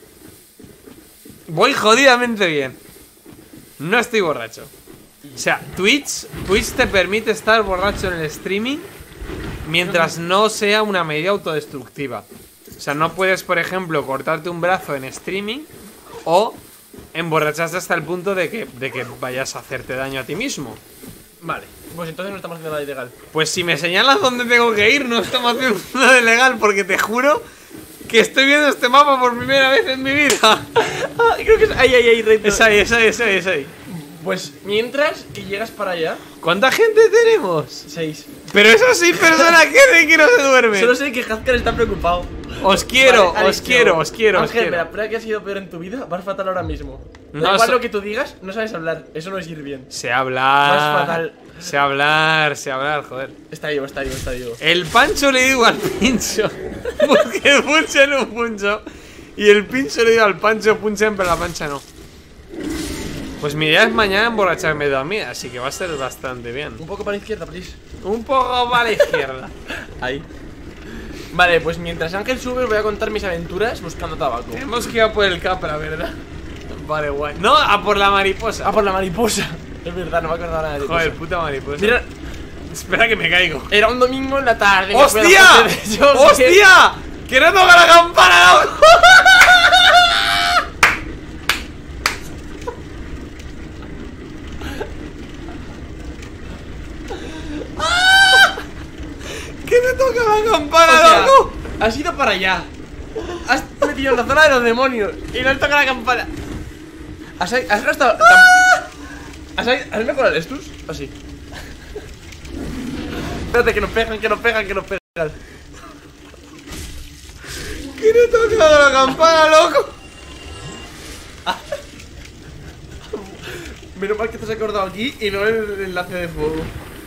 Voy jodidamente bien. No estoy borracho. O sea, Twitch te permite estar borracho en el streaming mientras no sea una medida autodestructiva. O sea, no puedes, por ejemplo, cortarte un brazo en streaming o emborracharte hasta el punto de que vayas a hacerte daño a ti mismo.
Vale, pues entonces no estamos haciendo nada ilegal.
Pues si me señalas dónde tengo que ir, no estamos haciendo nada ilegal, porque te juro que estoy viendo este mapa por primera vez en mi vida.
Creo que es ahí, recto.
Es ahí.
Pues mientras que llegas para allá.
¿Cuánta gente tenemos?
6.
Pero esas 6 personas que no se duermen.
Solo sé que Hazkar está preocupado.
Os quiero,
Vale,
os quiero.
Ángel, la prueba que ha sido peor en tu vida, vas fatal ahora mismo.
No,
Da igual lo que tú digas, no sabes hablar. Eso no es ir bien.
Sé hablar.
Vas fatal.
Sé hablar, joder.
Está vivo.
El Pancho le digo al Pincho. Porque el Puncho no puncho. Y el Pincho le digo al Pancho, punchen, pero la Pancha no. Pues mi idea es mañana emborracharme de dormir, así que va a ser bastante bien.
Un poco para la izquierda, please.
Un poco para la izquierda.
Ahí. Vale, pues mientras Ángel sube os voy a contar mis aventuras buscando tabaco.
Hemos que ir a por el Capra, ¿verdad? Vale, guay. No, a por la mariposa.
Ah, por la mariposa. Es verdad, no me acuerdo nada de la mariposa.
Joder, puta mariposa.
Mira,
Espera que me caigo.
era un domingo en la tarde.
¡Hostia! ¡Hostia! ¡Que no toca la campana, loco! ¡Que me toca la campana, loco!
Has ido para allá. Has metido en la zona de los demonios y no has tocado la campana. ¿Has gastado? ¿Has mejorado el estus? ¿O sí? Espérate, que nos pegan.
¡Que no toca la campana, loco!
Menos mal que te has acordado aquí y no en el enlace de fuego.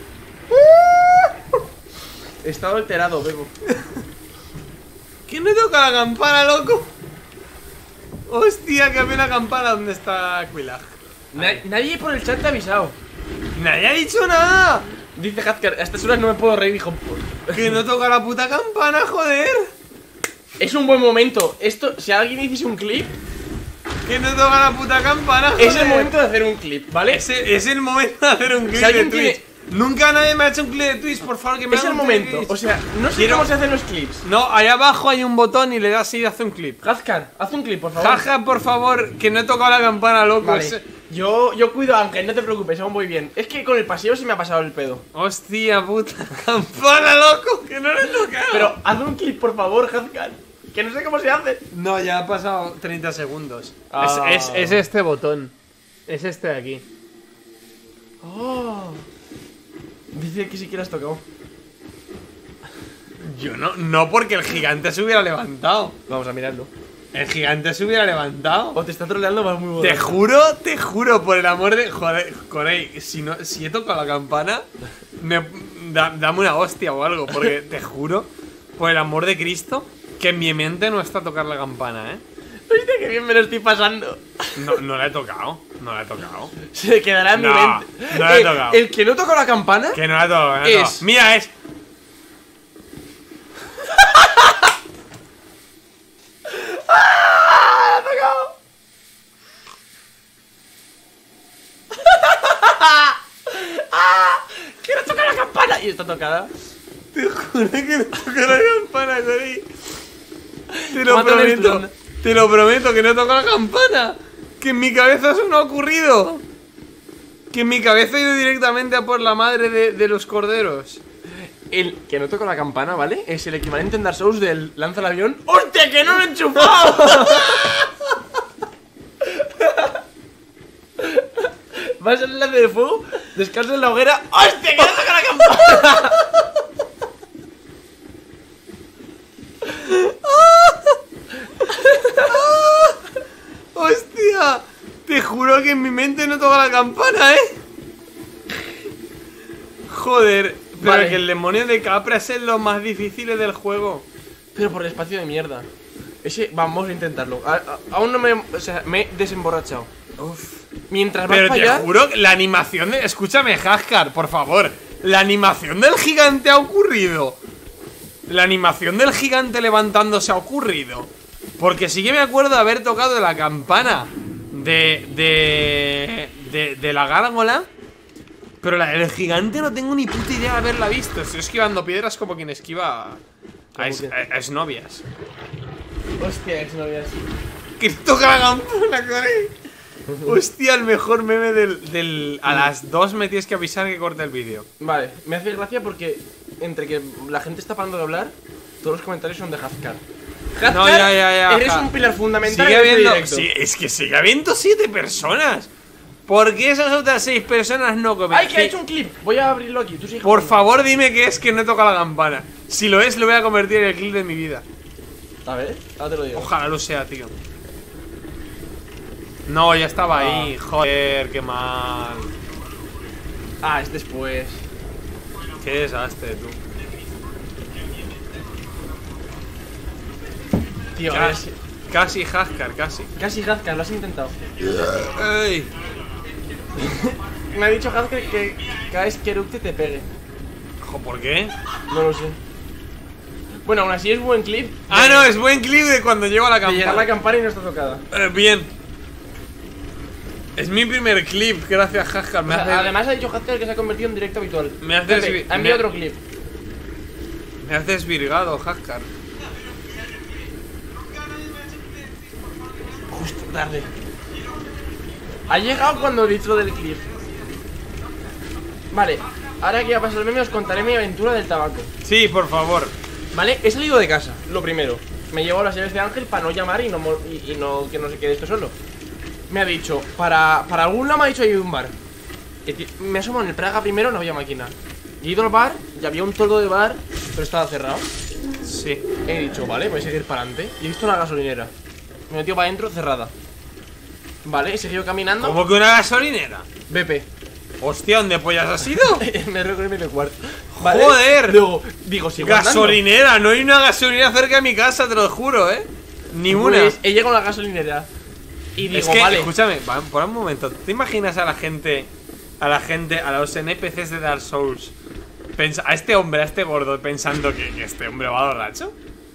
He estado alterado, Bebo.
¿Quién me toca la campana, loco? Hostia, que había una campana. ¿Dónde está Quilag?
Nadie por el chat te ha avisado.
Nadie ha dicho nada.
Dice Hazkar, a estas horas no me puedo reír, hijo.
Que no toca la puta campana, joder.
Es un buen momento. Esto, si alguien hiciese un clip,
Que no toca la puta campana, joder.
es el momento de hacer un clip, ¿vale?
Es el momento de hacer un clip
Si alguien
de Twitch.
tiene-
Nunca nadie me ha hecho un clip de Twitch, por favor, que me
Es
haga
el
un clip de
momento.
Twitch.
O sea, no sé
Quiero-
cómo se hacen los clips.
No, ahí abajo hay un botón y le das y hace un clip.
Hazkar, haz un clip, por favor.
Jaja, por favor, que no he tocado la campana, loco.
Vale. Yo cuido a Ángel, no te preocupes, aún voy bien. Es que con el paseo se me ha pasado el pedo.
Hostia puta campana, loco, que no le he tocado.
Pero haz un clip, por favor, Hazkar. Que no sé cómo se hace.
No, ya ha pasado 30 segundos.
Ah.
Es este botón. Es este de aquí.
Oh. Dice que sí que lo has tocado.
Yo no porque el gigante se hubiera levantado.
Vamos a mirarlo.
El gigante se hubiera levantado.
O te está troleando, vas muy
Te
bueno.
juro, por el amor de... Joder, Corey, si he tocado la campana, dame una hostia o algo, porque te juro, por el amor de Cristo, que en mi mente no está tocar la campana, ¿eh?
Hostia, que bien me lo estoy pasando.
No la he tocado,
Se quedará en mi
No,
mente.
no la he tocado.
El que no tocó la campana.
Que no la he tocado,
Es-
Mira, es...
¡Ah! ¡La ha tocado! ¡Ah! ¡Que no toca la campana! Y está tocada.
Te juro que no toca la campana, Corey. Te lo
Mátale,
prometo.
Stone.
Te lo prometo que no toca la campana. Que en mi cabeza eso no ha ocurrido. Que en mi cabeza he ido directamente a por la madre de los corderos.
El que no tocó la campana, ¿vale? Es el equivalente en Dark Souls del lanza el avión. ¡Hostia, que no lo he enchufado! Vas al enlace de fuego, descansas en la hoguera. ¡Hostia, que no toca la campana!
¡Hostia! Te juro que en mi mente no toca la campana, ¿eh? Joder, Pero
Vale.
que el demonio de Capra es lo más difícil del juego.
Pero por el espacio de mierda. Ese, vamos a intentarlo. Aún no me... O sea, me he desemborrachado. Mientras vas
Pero
para
te
allá...
juro que la animación de... Escúchame, Haskar, por favor. La animación del gigante ha ocurrido. La animación del gigante levantándose ha ocurrido. Porque sí que me acuerdo de haber tocado la campana de la gárgola. Pero la del gigante no tengo ni puta idea de haberla visto. Estoy esquivando piedras como quien esquiva a exnovias.
Hostia, exnovias.
Que toca la campana, caray. Hostia, el mejor meme del... A las 2 me tienes que avisar que corte el vídeo.
Vale, me hace gracia porque entre que la gente está parando de hablar, todos los comentarios son de Haskar. Haskar,
No, ya,
eres
ja.
un pilar fundamental
Sigue
en este
habiendo...
directo.
Sí, es que sigue habiendo 7 personas. ¿Por qué esas otras 6 personas no comentan?
¡Ay, que ha hecho un clip! Voy a abrirlo aquí, tú sigue
Por
jugando.
favor, dime que es que no toca la campana. Si lo es, lo voy a convertir en el clip de mi vida.
A ver, ahora te lo digo.
Ojalá lo sea, tío. No, ya estaba ahí. Joder, qué mal.
Ah, es después.
Qué desastre, tú.
Tío, a ver si...
Casi Haskar, casi.
Casi Haskar, lo has intentado.
Ey.
Me ha dicho Haskar que cada vez que eructe te pegue.
Jo, ¿por qué?
No lo sé. Bueno, aún así es buen clip.
Ah, no, es buen clip de cuando llego a la
De llegar a la
campana.
campana y no está tocada.
Bien. Es mi primer clip, gracias Haskar.
O sea, además ha dicho Haskar que se ha convertido en directo habitual.
Me haces
Pepe,
vi-
ha enviado
me-
otro clip.
Me has desvirgado, Haskar.
Justo tarde. Ha llegado cuando he dicho lo del clip. Vale, ahora que ya pasado el meme os contaré mi aventura del tabaco.
Sí, por favor.
Vale, he salido de casa, lo primero. Me llevo las llaves de Ángel para no llamar y no que no se quede esto solo. Me ha dicho, para algún lado me ha dicho hay un bar. Me asomo en el Praga primero, no había máquina. He ido al bar, y había un toldo de bar, pero estaba cerrado.
Sí.
He dicho, vale, voy a seguir para adelante. Y he visto una gasolinera. Me he metido para adentro, cerrada. Vale, he seguido caminando.
¿Cómo que una gasolinera?
BP.
Hostia, ¿dónde pollas has ido?
Me recorrí medio cuarto.
Joder.
Luego, digo, sigo andando.
Gasolinera, no hay una gasolinera cerca de mi casa, te lo juro, Ni una.
Pues he llegado a la gasolinera. Y digo,
Es que,
vale.
escúchame, por un momento, ¿te imaginas a la gente, a los NPCs de Dark Souls, a este hombre, a este gordo, pensando que este hombre va borracho?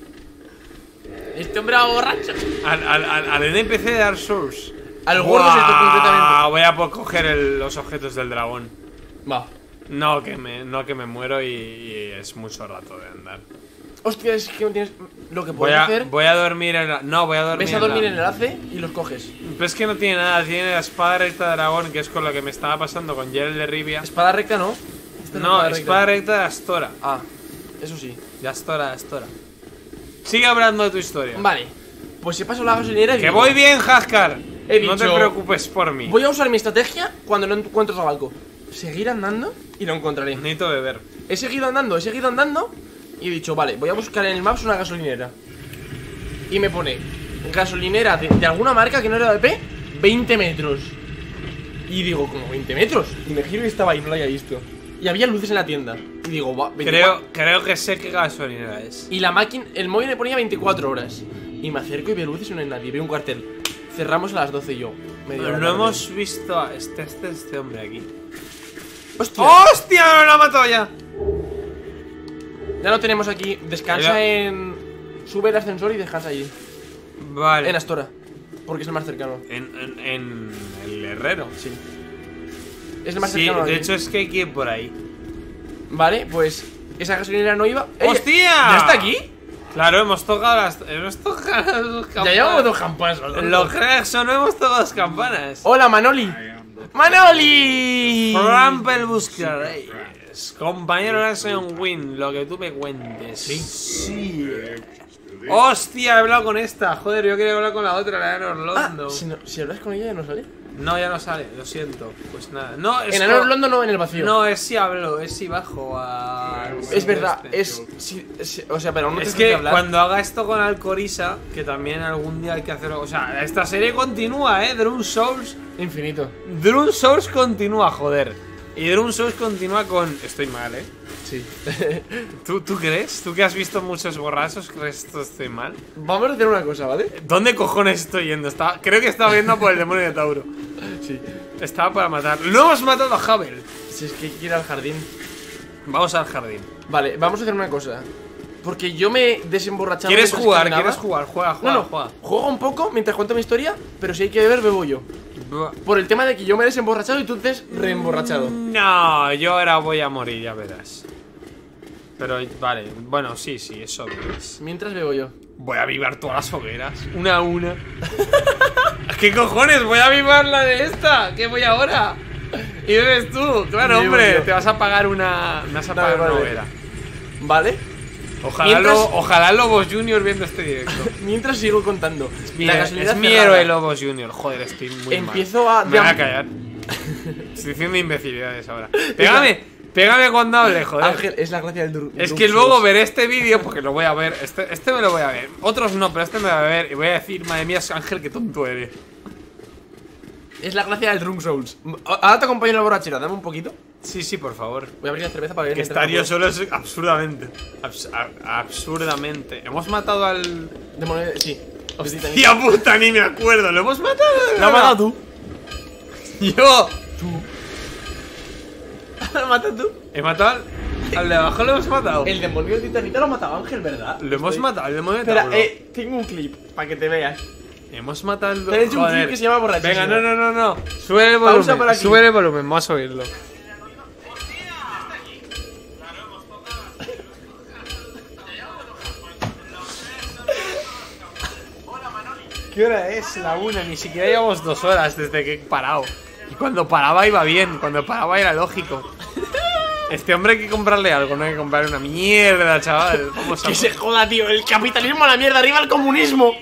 Este hombre va borracho.
Al NPC de Dark Souls.
Al gordo se esto completamente.
Voy a coger los objetos del dragón.
Va.
No que me muero y es mucho rato de andar.
Hostia, es que no tienes. Lo que
Voy
puedes hacer.
a dormir en la... No, voy a dormir
Ves a dormir en
en
el enlace y los coges.
Pero es que no tiene nada, tiene la espada recta de dragón, que es con lo que me estaba pasando con Geralt de Rivia.
Espada recta, ¿no? Esta es
No,
recta.
espada recta de Astora.
Ah, eso sí.
De Astora, Sigue hablando de tu historia.
Vale. Pues he pasado la gasolinera y
Que
digo,
voy bien, Haskar.
He
No te
dicho,
preocupes por mí.
voy a usar mi estrategia cuando no encuentro tabaco. Seguir andando y lo encontraré.
Necesito beber.
He seguido andando y he dicho, vale, voy a buscar en el Maps una gasolinera. Y me pone gasolinera de alguna marca que no era BP, 20 metros. Y digo, como 20 metros. Y me giro y estaba ahí, no lo había visto. Y había luces en la tienda. Y digo, va, 24.
Creo que sé qué gasolinera es.
Y la máquina, el móvil me ponía 24 horas. Y me acerco y veo luces y no hay nadie. Veo un cartel. Cerramos a las 12 y yo. media hora
No
tarde.
hemos visto a este hombre aquí.
¡Hostia!
¡Hostia! ¡No lo ha matado ya!
Ya lo tenemos aquí. Descansa en. Sube el ascensor y descansa allí.
Vale.
En Astora. Porque es el más cercano.
En el herrero.
Sí. Es el más
Sí,
cercano.
de
aquí.
hecho es que hay que ir por ahí.
Vale, pues. Esa gasolinera no iba. ¡Ey!
¡Hostia!
¿Ya está aquí?
Claro, hemos tocado las dos campanas.
Ya llevamos 2 campanas.
Lo cracks o no hemos tocado las campanas.
¡Hola, Manoli! ¡Manoli!
Rampel buscaréis. Compañero Action Win, lo que tú me cuentes. Sí. Hostia, he hablado con esta. Joder, yo quería hablar con la otra, la de Orlando.
Si hablas con ella ya no sale.
No, ya no sale, lo siento. Pues nada. No, es
En Anor Londo no, en el vacío.
No, es si hablo, es si bajo a...
Es verdad,
este.
o sea, pero no te
Es
escuché
que
hablar.
cuando haga esto con Alcorisa, que también algún día hay que hacerlo. O sea, esta serie continúa, Drum Souls.
Infinito.
Drum Souls continúa, joder. Y Drum Souls continúa con. Estoy mal,
Sí. Sí.
¿Tú crees? ¿Tú que has visto muchos borrachos crees que esto estoy mal?
Vamos a hacer una cosa, ¿vale?
¿Dónde cojones estoy yendo? Creo que estaba viendo por el demonio de Tauro.
Sí.
Estaba para matar. ¡No hemos matado a Havel!
Si es que hay que ir al jardín.
Vamos al jardín.
Vale, vamos a hacer una cosa. Porque yo me he desemborrachado.
¿Quieres
mientras
jugar?
caminaba.
¿Quieres jugar? Juega, juega,
No,
juega.
juego un poco mientras cuento mi historia, pero si hay que beber, bebo yo. Por el tema de que yo me he desemborrachado y tú te has reemborrachado.
No, yo ahora voy a morir, ya verás. Pero, vale, bueno, sí, eso es.
Mientras bebo yo.
Voy a avivar todas las hogueras, una a una. ¿Qué cojones? Voy a avivar la de esta. ¿Qué voy ahora? Y bebes tú, claro,
Bebo
hombre.
yo.
Te vas a pagar una. Me vas a pagar
Vale.
una hoguera.
¿Vale?
Ojalá Lobos Junior viendo este directo.
Mientras sigo contando. La gasolinera
Es mi
cerrada.
héroe Lobos Junior. Joder, estoy muy
Empiezo
mal.
a-
Me voy a callar. Estoy diciendo imbecilidades ahora. Pégame cuando hable, joder.
Ángel, es la gracia del
Es que luego veré este vídeo porque lo voy a ver. Este me lo voy a ver. Otros no, pero este me lo voy a ver. Y voy a decir, madre mía, Ángel, qué tonto eres.
Es la gracia del Drunk Souls. Ahora te acompaño en la borrachera, dame un poquito.
Sí, por favor.
Voy a abrir la cerveza para ver.
Que estar yo solo es absurdamente. Absurdamente. Hemos matado al.
Demonio, sí.
Tía puta, ni me acuerdo. Lo hemos matado.
Lo has matado tú.
Yo.
Lo matas tú.
He matado al de abajo, lo hemos matado.
El demonio de Titanita lo ha matado Ángel, ¿verdad?
Lo hemos matado, el demonio de
Espera,
Tauro.
tengo un clip para que te veas.
Hemos matado al.
Te he hecho un clip que se llama borrachísimo.
Venga, no. Sube el
Pausa
volumen.
por aquí.
Sube el volumen, vamos a oírlo. ¿Qué hora es? La 1, ni siquiera llevamos 2 horas desde que he parado. Y cuando paraba iba bien, cuando paraba era lógico. Este hombre hay que comprarle algo, no hay que comprarle una mierda, chaval. Vamos a...
Que se joda, tío. El capitalismo a la mierda, arriba el comunismo.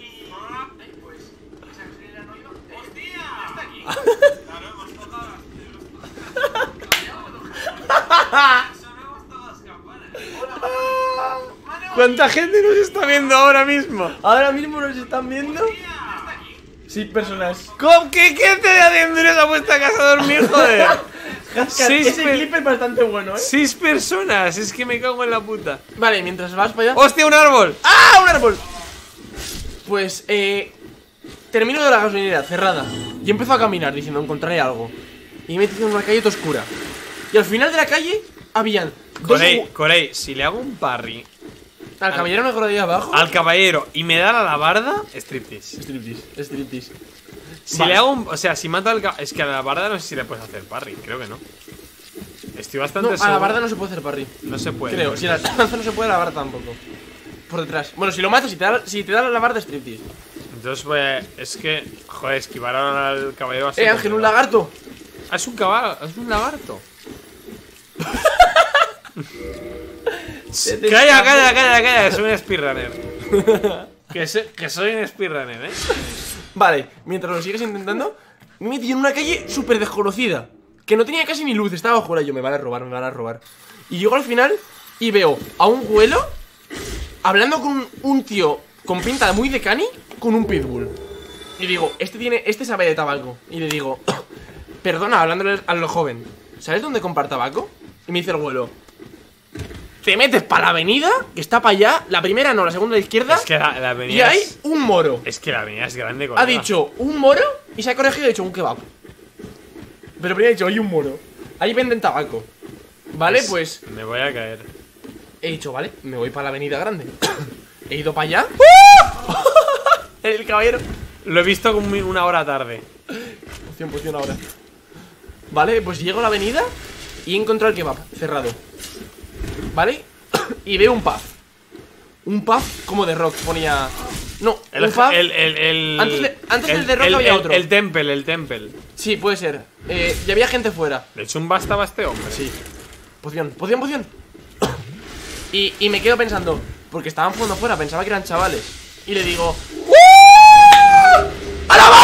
¿Cuánta gente nos está viendo ahora mismo?
Ahora mismo nos están viendo 6 personas.
¿Cómo? ¿Qué te haciendo en esa puesta a casa a dormir, joder?
Ese clip es bastante bueno,
6 personas, es que me cago en la puta.
Vale, mientras vas para allá.
¡Hostia, un árbol!
¡Ah! ¡Un árbol! Pues, termino de la gasolinera, cerrada. Y empiezo a caminar diciendo, encontraré algo. Y me he metido en una calle toda oscura. Y al final de la calle habían dos...
Corey, si le hago un parry
Al caballero negro de ahí abajo.
al caballero y me da la alabarda, striptease.
Striptease.
Si
Vale.
le hago un... O sea, si mato al caballero... Es que a la alabarda no sé si le puedes hacer parry, creo que no. Estoy bastante
No, a la
seguro.
barda no se puede hacer parry.
No se puede.
Creo, si la lanza no se puede, a la barda tampoco. Por detrás. Bueno, si lo matas, si te da la barda, striptease.
Entonces, pues... Es que... Joder, esquivar ahora al caballero así.
Ángel, un lagarto.
Ah, es un caballo, es un lagarto. Calla, soy un speedrunner. que soy un speedrunner,
Vale, mientras lo sigues intentando, me metí en una calle súper desconocida, que no tenía casi ni luz, estaba oscura. Y yo, me van a robar. Y llego al final y veo a un güelo hablando con un tío con pinta muy de cani con un pitbull. Y digo, este sabe de tabaco. Y le digo, perdona, hablándole a lo joven, ¿sabes dónde comprar tabaco? Y me dice el güelo, te metes para la avenida, que está para allá, la primera no, la segunda a la izquierda.
Es que la
Y
avenida
hay un moro.
Es que la avenida es grande,
Ha
colega.
dicho un moro y se ha corregido y ha dicho un kebab. Pero primero ha dicho, hay un moro. Ahí venden tabaco. Vale, pues
Me voy a caer.
he dicho, vale, me voy para la avenida grande. He ido para allá. El caballero.
Lo he visto como una hora tarde.
Poción ahora. Vale, pues llego a la avenida y he encontrado el kebab cerrado. ¿Vale? Y veo un pub. Un pub como de rock, ponía. No, un pub. Antes del de rock había otro.
El temple.
Sí, puede ser. Y había gente fuera.
¿Le echó un bastaba a este hombre?
Sí. Poción. Y me quedo pensando, porque estaban jugando afuera, pensaba que eran chavales. Y le digo, ¡a la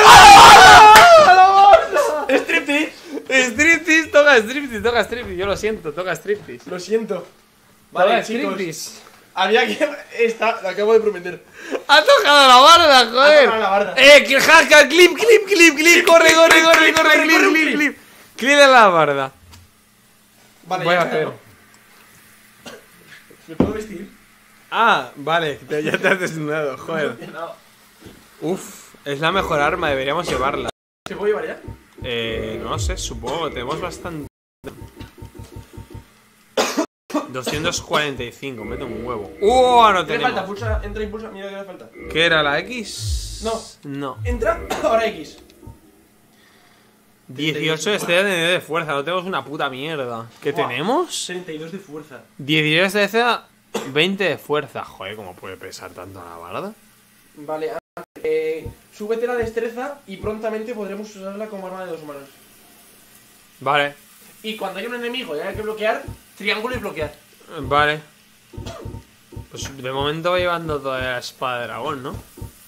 barra!
Striptease, toca striptease. Yo lo siento, toca striptease.
Lo siento.
Vale,
Vale, chicos.
striptease.
Había que... lo acabo de prometer.
Ha tocado la barda, joder.
Ha tocado la barda.
Que jaca, clip. Corre, clip. Clip de la barda.
Vale,
Voy
ya
a
está,
hacer.
¿no? ¿Me puedo vestir?
Ah, vale, ya te has desnudado, joder.
No.
Uf, es la mejor arma, deberíamos llevarla.
¿Se puede llevar ya?
No lo sé, supongo, tenemos bastante. 245, mete un huevo. No
¿Qué le
tenemos.
falta? Pulsa, entra y pulsa, mira qué le falta.
¿Qué era la X?
No.
No.
Entra, ahora X.
18 de fuerza, no tenemos una puta mierda. ¿Qué
Buah.
tenemos?
32 de fuerza.
16 de fuerza, 20 de fuerza. Joder, ¿cómo puede pesar tanto la barda?
Vale, súbete la destreza y prontamente podremos usarla como arma de 2 manos.
Vale,
Y cuando haya un enemigo y haya que bloquear, triángulo y bloquear.
vale. Pues de momento va llevando toda la espada de dragón, ¿no?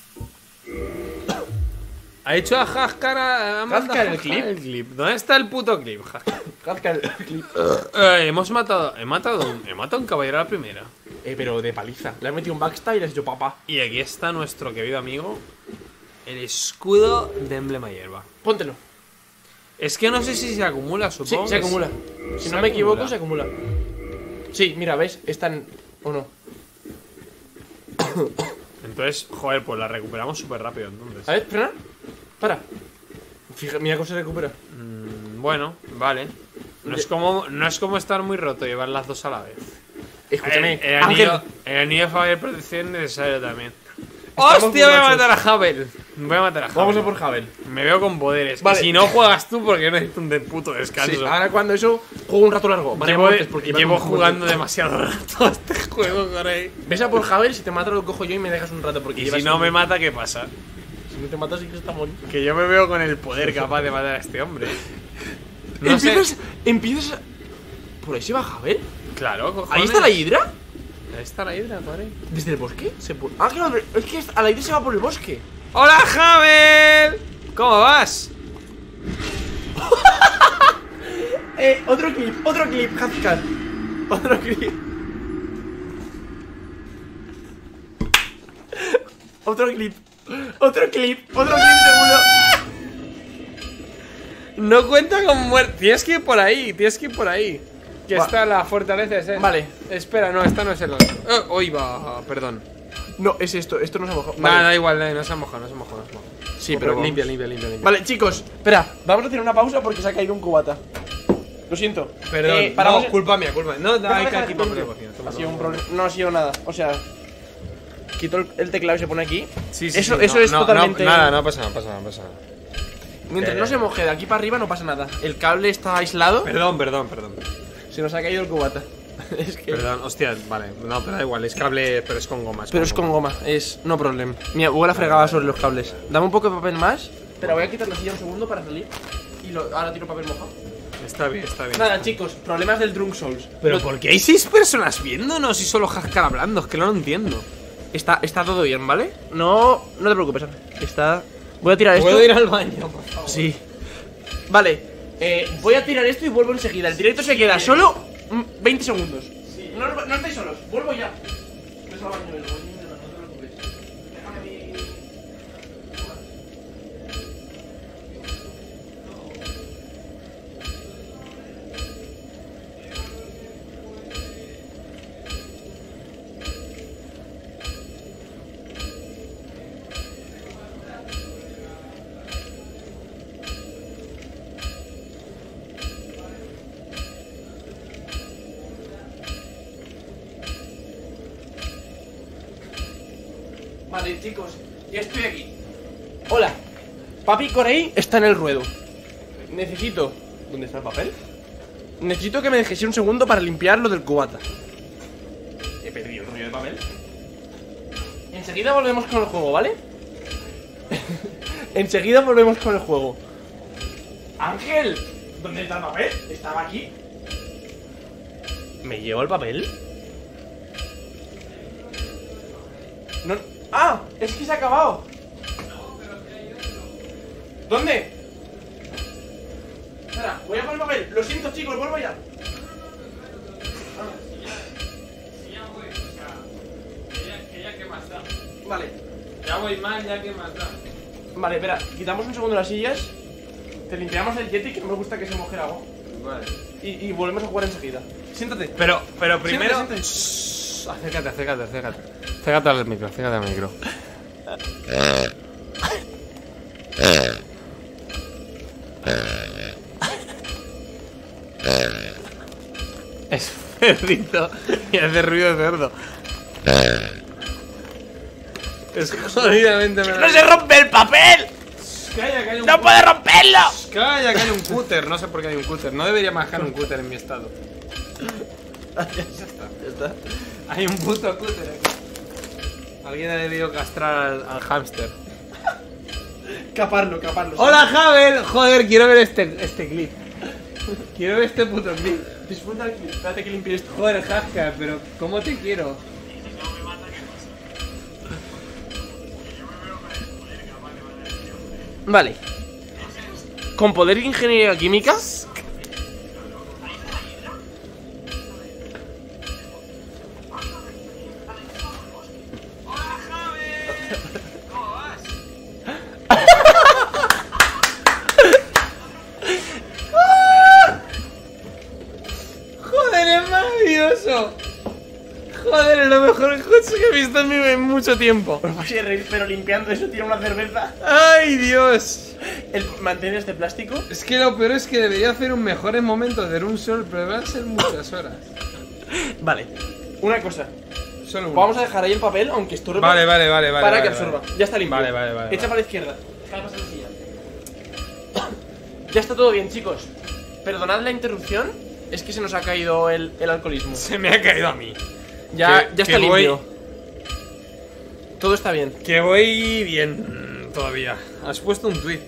Ha hecho a Haskar
¿Haskar el clip?
¿Dónde está el puto clip, Haskar?
Casca el clip.
He matado a un caballero a la primera.
Pero de paliza. Le has metido un backstab y le has hecho papá.
Y aquí está nuestro querido amigo, el escudo de emblema hierba.
Póntelo.
Es que no sé si se acumula,
Sí,
supongo.
se
que
acumula.
sí.
Si
Se
no me equivoco,
acumula.
se acumula. Sí, mira, ¿ves? Están... ¿O no?
Entonces, joder, pues la recuperamos súper rápido entonces.
A ver, frena. Para. Fija, mira cómo se recupera.
Bueno, vale. No es como estar muy roto y llevar las dos a la vez.
Escúchame,
El
Ángel.
anillo de Faber protección es necesario también.
Estamos
¡Hostia! Voy a
borrachos.
matar a Havel. Voy a matar a Havel.
Vamos a por Javel.
Me veo con poderes.
Vale.
Y si no juegas tú, porque necesito un puto descanso.
Sí, ahora cuando eso, juego un rato largo. Vale, muertes, porque
llevo
iba con
jugando
muertes.
demasiado rato a este juego, caray.
Ves a por Javel, si te mato lo cojo yo y me dejas un rato porque
Y
llevas
si no
un-
me mata, ¿qué pasa?
Si no te matas, sí que está morir.
Que yo me veo con el poder capaz de matar a este hombre. No sé.
Empiezas a... ¿Por ahí se va Javel?
Claro, cojones.
¿Ahí está la hidra?
Ahí está la hidra, padre.
¿Desde el bosque? Ah, claro, es que a la hidra se va por el bosque.
¡Hola, Havel! ¿Cómo vas?
Otro clip, Haskar. Otro clip. Otro clip. Otro clip seguro.
No cuenta con muerte. Tienes que ir por ahí, Que
Va.
está la fortaleza ese.
Vale.
Espera, no, esta no es el. Hoy va, perdón.
No, es esto no se ha mojado.
Nada,
Vale.
da igual, no se ha mojado.
Sí, pero vamos.
limpia.
Vale, chicos, espera, vamos a hacer una pausa porque se ha caído un cubata. Lo siento.
Perdón,
paramos-
culpa mía. No, hay que
Deja,
aquí
deja,
por
deja.
precaución.
Ha sido un problema. No ha sido nada. O sea, quito el teclado y se pone aquí.
Sí,
Eso
no,
es
no,
totalmente.
nada, no pasa nada.
Mientras no se moje de aquí para arriba no pasa nada. El cable está aislado.
Perdón.
Se nos ha caído el cubata. Es que.
Perdón, hostia, vale. No, pero da igual, es cable, pero es con goma.
Pero es con goma, es no problema. Mi abuela fregaba sobre los cables. Dame un poco de papel más. Pero voy a quitar la silla un segundo para salir. Y ahora tiro papel mojado.
Está bien.
Nada, chicos, problemas del Drunk Souls.
Pero ¿por qué hay 6 personas viéndonos y solo Haskar hablando? Es que no lo entiendo.
Está todo bien, ¿vale? No te preocupes, Ana. Está. Voy a tirar esto.
¿Puedo ir al baño, por favor?
Sí. Vale, voy a tirar esto y vuelvo enseguida. El directo se queda solo 20 segundos. No estáis solos, vuelvo ya. Ves al baño, no te preocupes. Déjame mi. Vale, chicos, ya estoy aquí. Hola. Papi Corey está en el ruedo. Necesito... ¿Dónde está el papel? Necesito que me dejes un segundo para limpiar lo del cubata. He perdido el rollo de papel. Enseguida volvemos con el juego, ¿vale? Enseguida volvemos con el juego. Ángel, ¿dónde está el papel? Estaba aquí. ¿Me llevo el papel? No. ¡Ah! Es que se ha acabado. ¿Dónde? Espera, voy a poner el papel. Lo siento, chicos, vuelvo ya.
Ya que más da.
Vale.
Ya voy mal, ya que más da.
Vale, espera, quitamos un segundo las sillas. Te limpiamos el Yeti, que no me gusta que se moje el agua.
Vale.
Y volvemos a jugar enseguida. Siéntate.
Pero primero.
Siéntate.
Acércate, acércate, acércate. Acércate al micro, acércate al micro. Es cerdito y hace ruido de cerdo. Es jodidamente
¡No se rompe el papel!
Calla, que hay un
¡No puede romperlo!
Calla, que hay un cúter. No sé por qué hay un cúter. No debería manejar un cúter en mi estado.
Ya está.
Hay un puto cúter aquí. Alguien ha debido castrar al hámster.
Caparlo.
¡Hola, Javel! Joder, quiero ver este clip. Quiero ver este puto clip.
Disfruta el clip. Espérate que limpie esto.
Joder, Haskell, pero ¿cómo te quiero?
Vale. Con poder de ingeniería química.
¡Joder, es maravilloso! Joder, es lo mejor coche que he visto en mucho tiempo.
Os vais a reír, pero limpiando eso tiene una cerveza.
¡Ay, Dios!
¿Mantener este plástico?
Es que lo peor es que debería hacer un mejores momentos de un sol, pero van a ser muchas horas.
Vale. Una cosa.
Solo uno.
Vamos a dejar ahí el papel, aunque estorbe.
Vale.
Para que absorba. Ya está limpio.
Vale.
Echa para la izquierda. Ya está todo bien, chicos. Perdonad la interrupción. Es que se nos ha caído el alcoholismo.
Se me ha caído a mí.
Ya está
que voy-
limpio. Todo está bien.
Que voy bien todavía. Has puesto un tweet.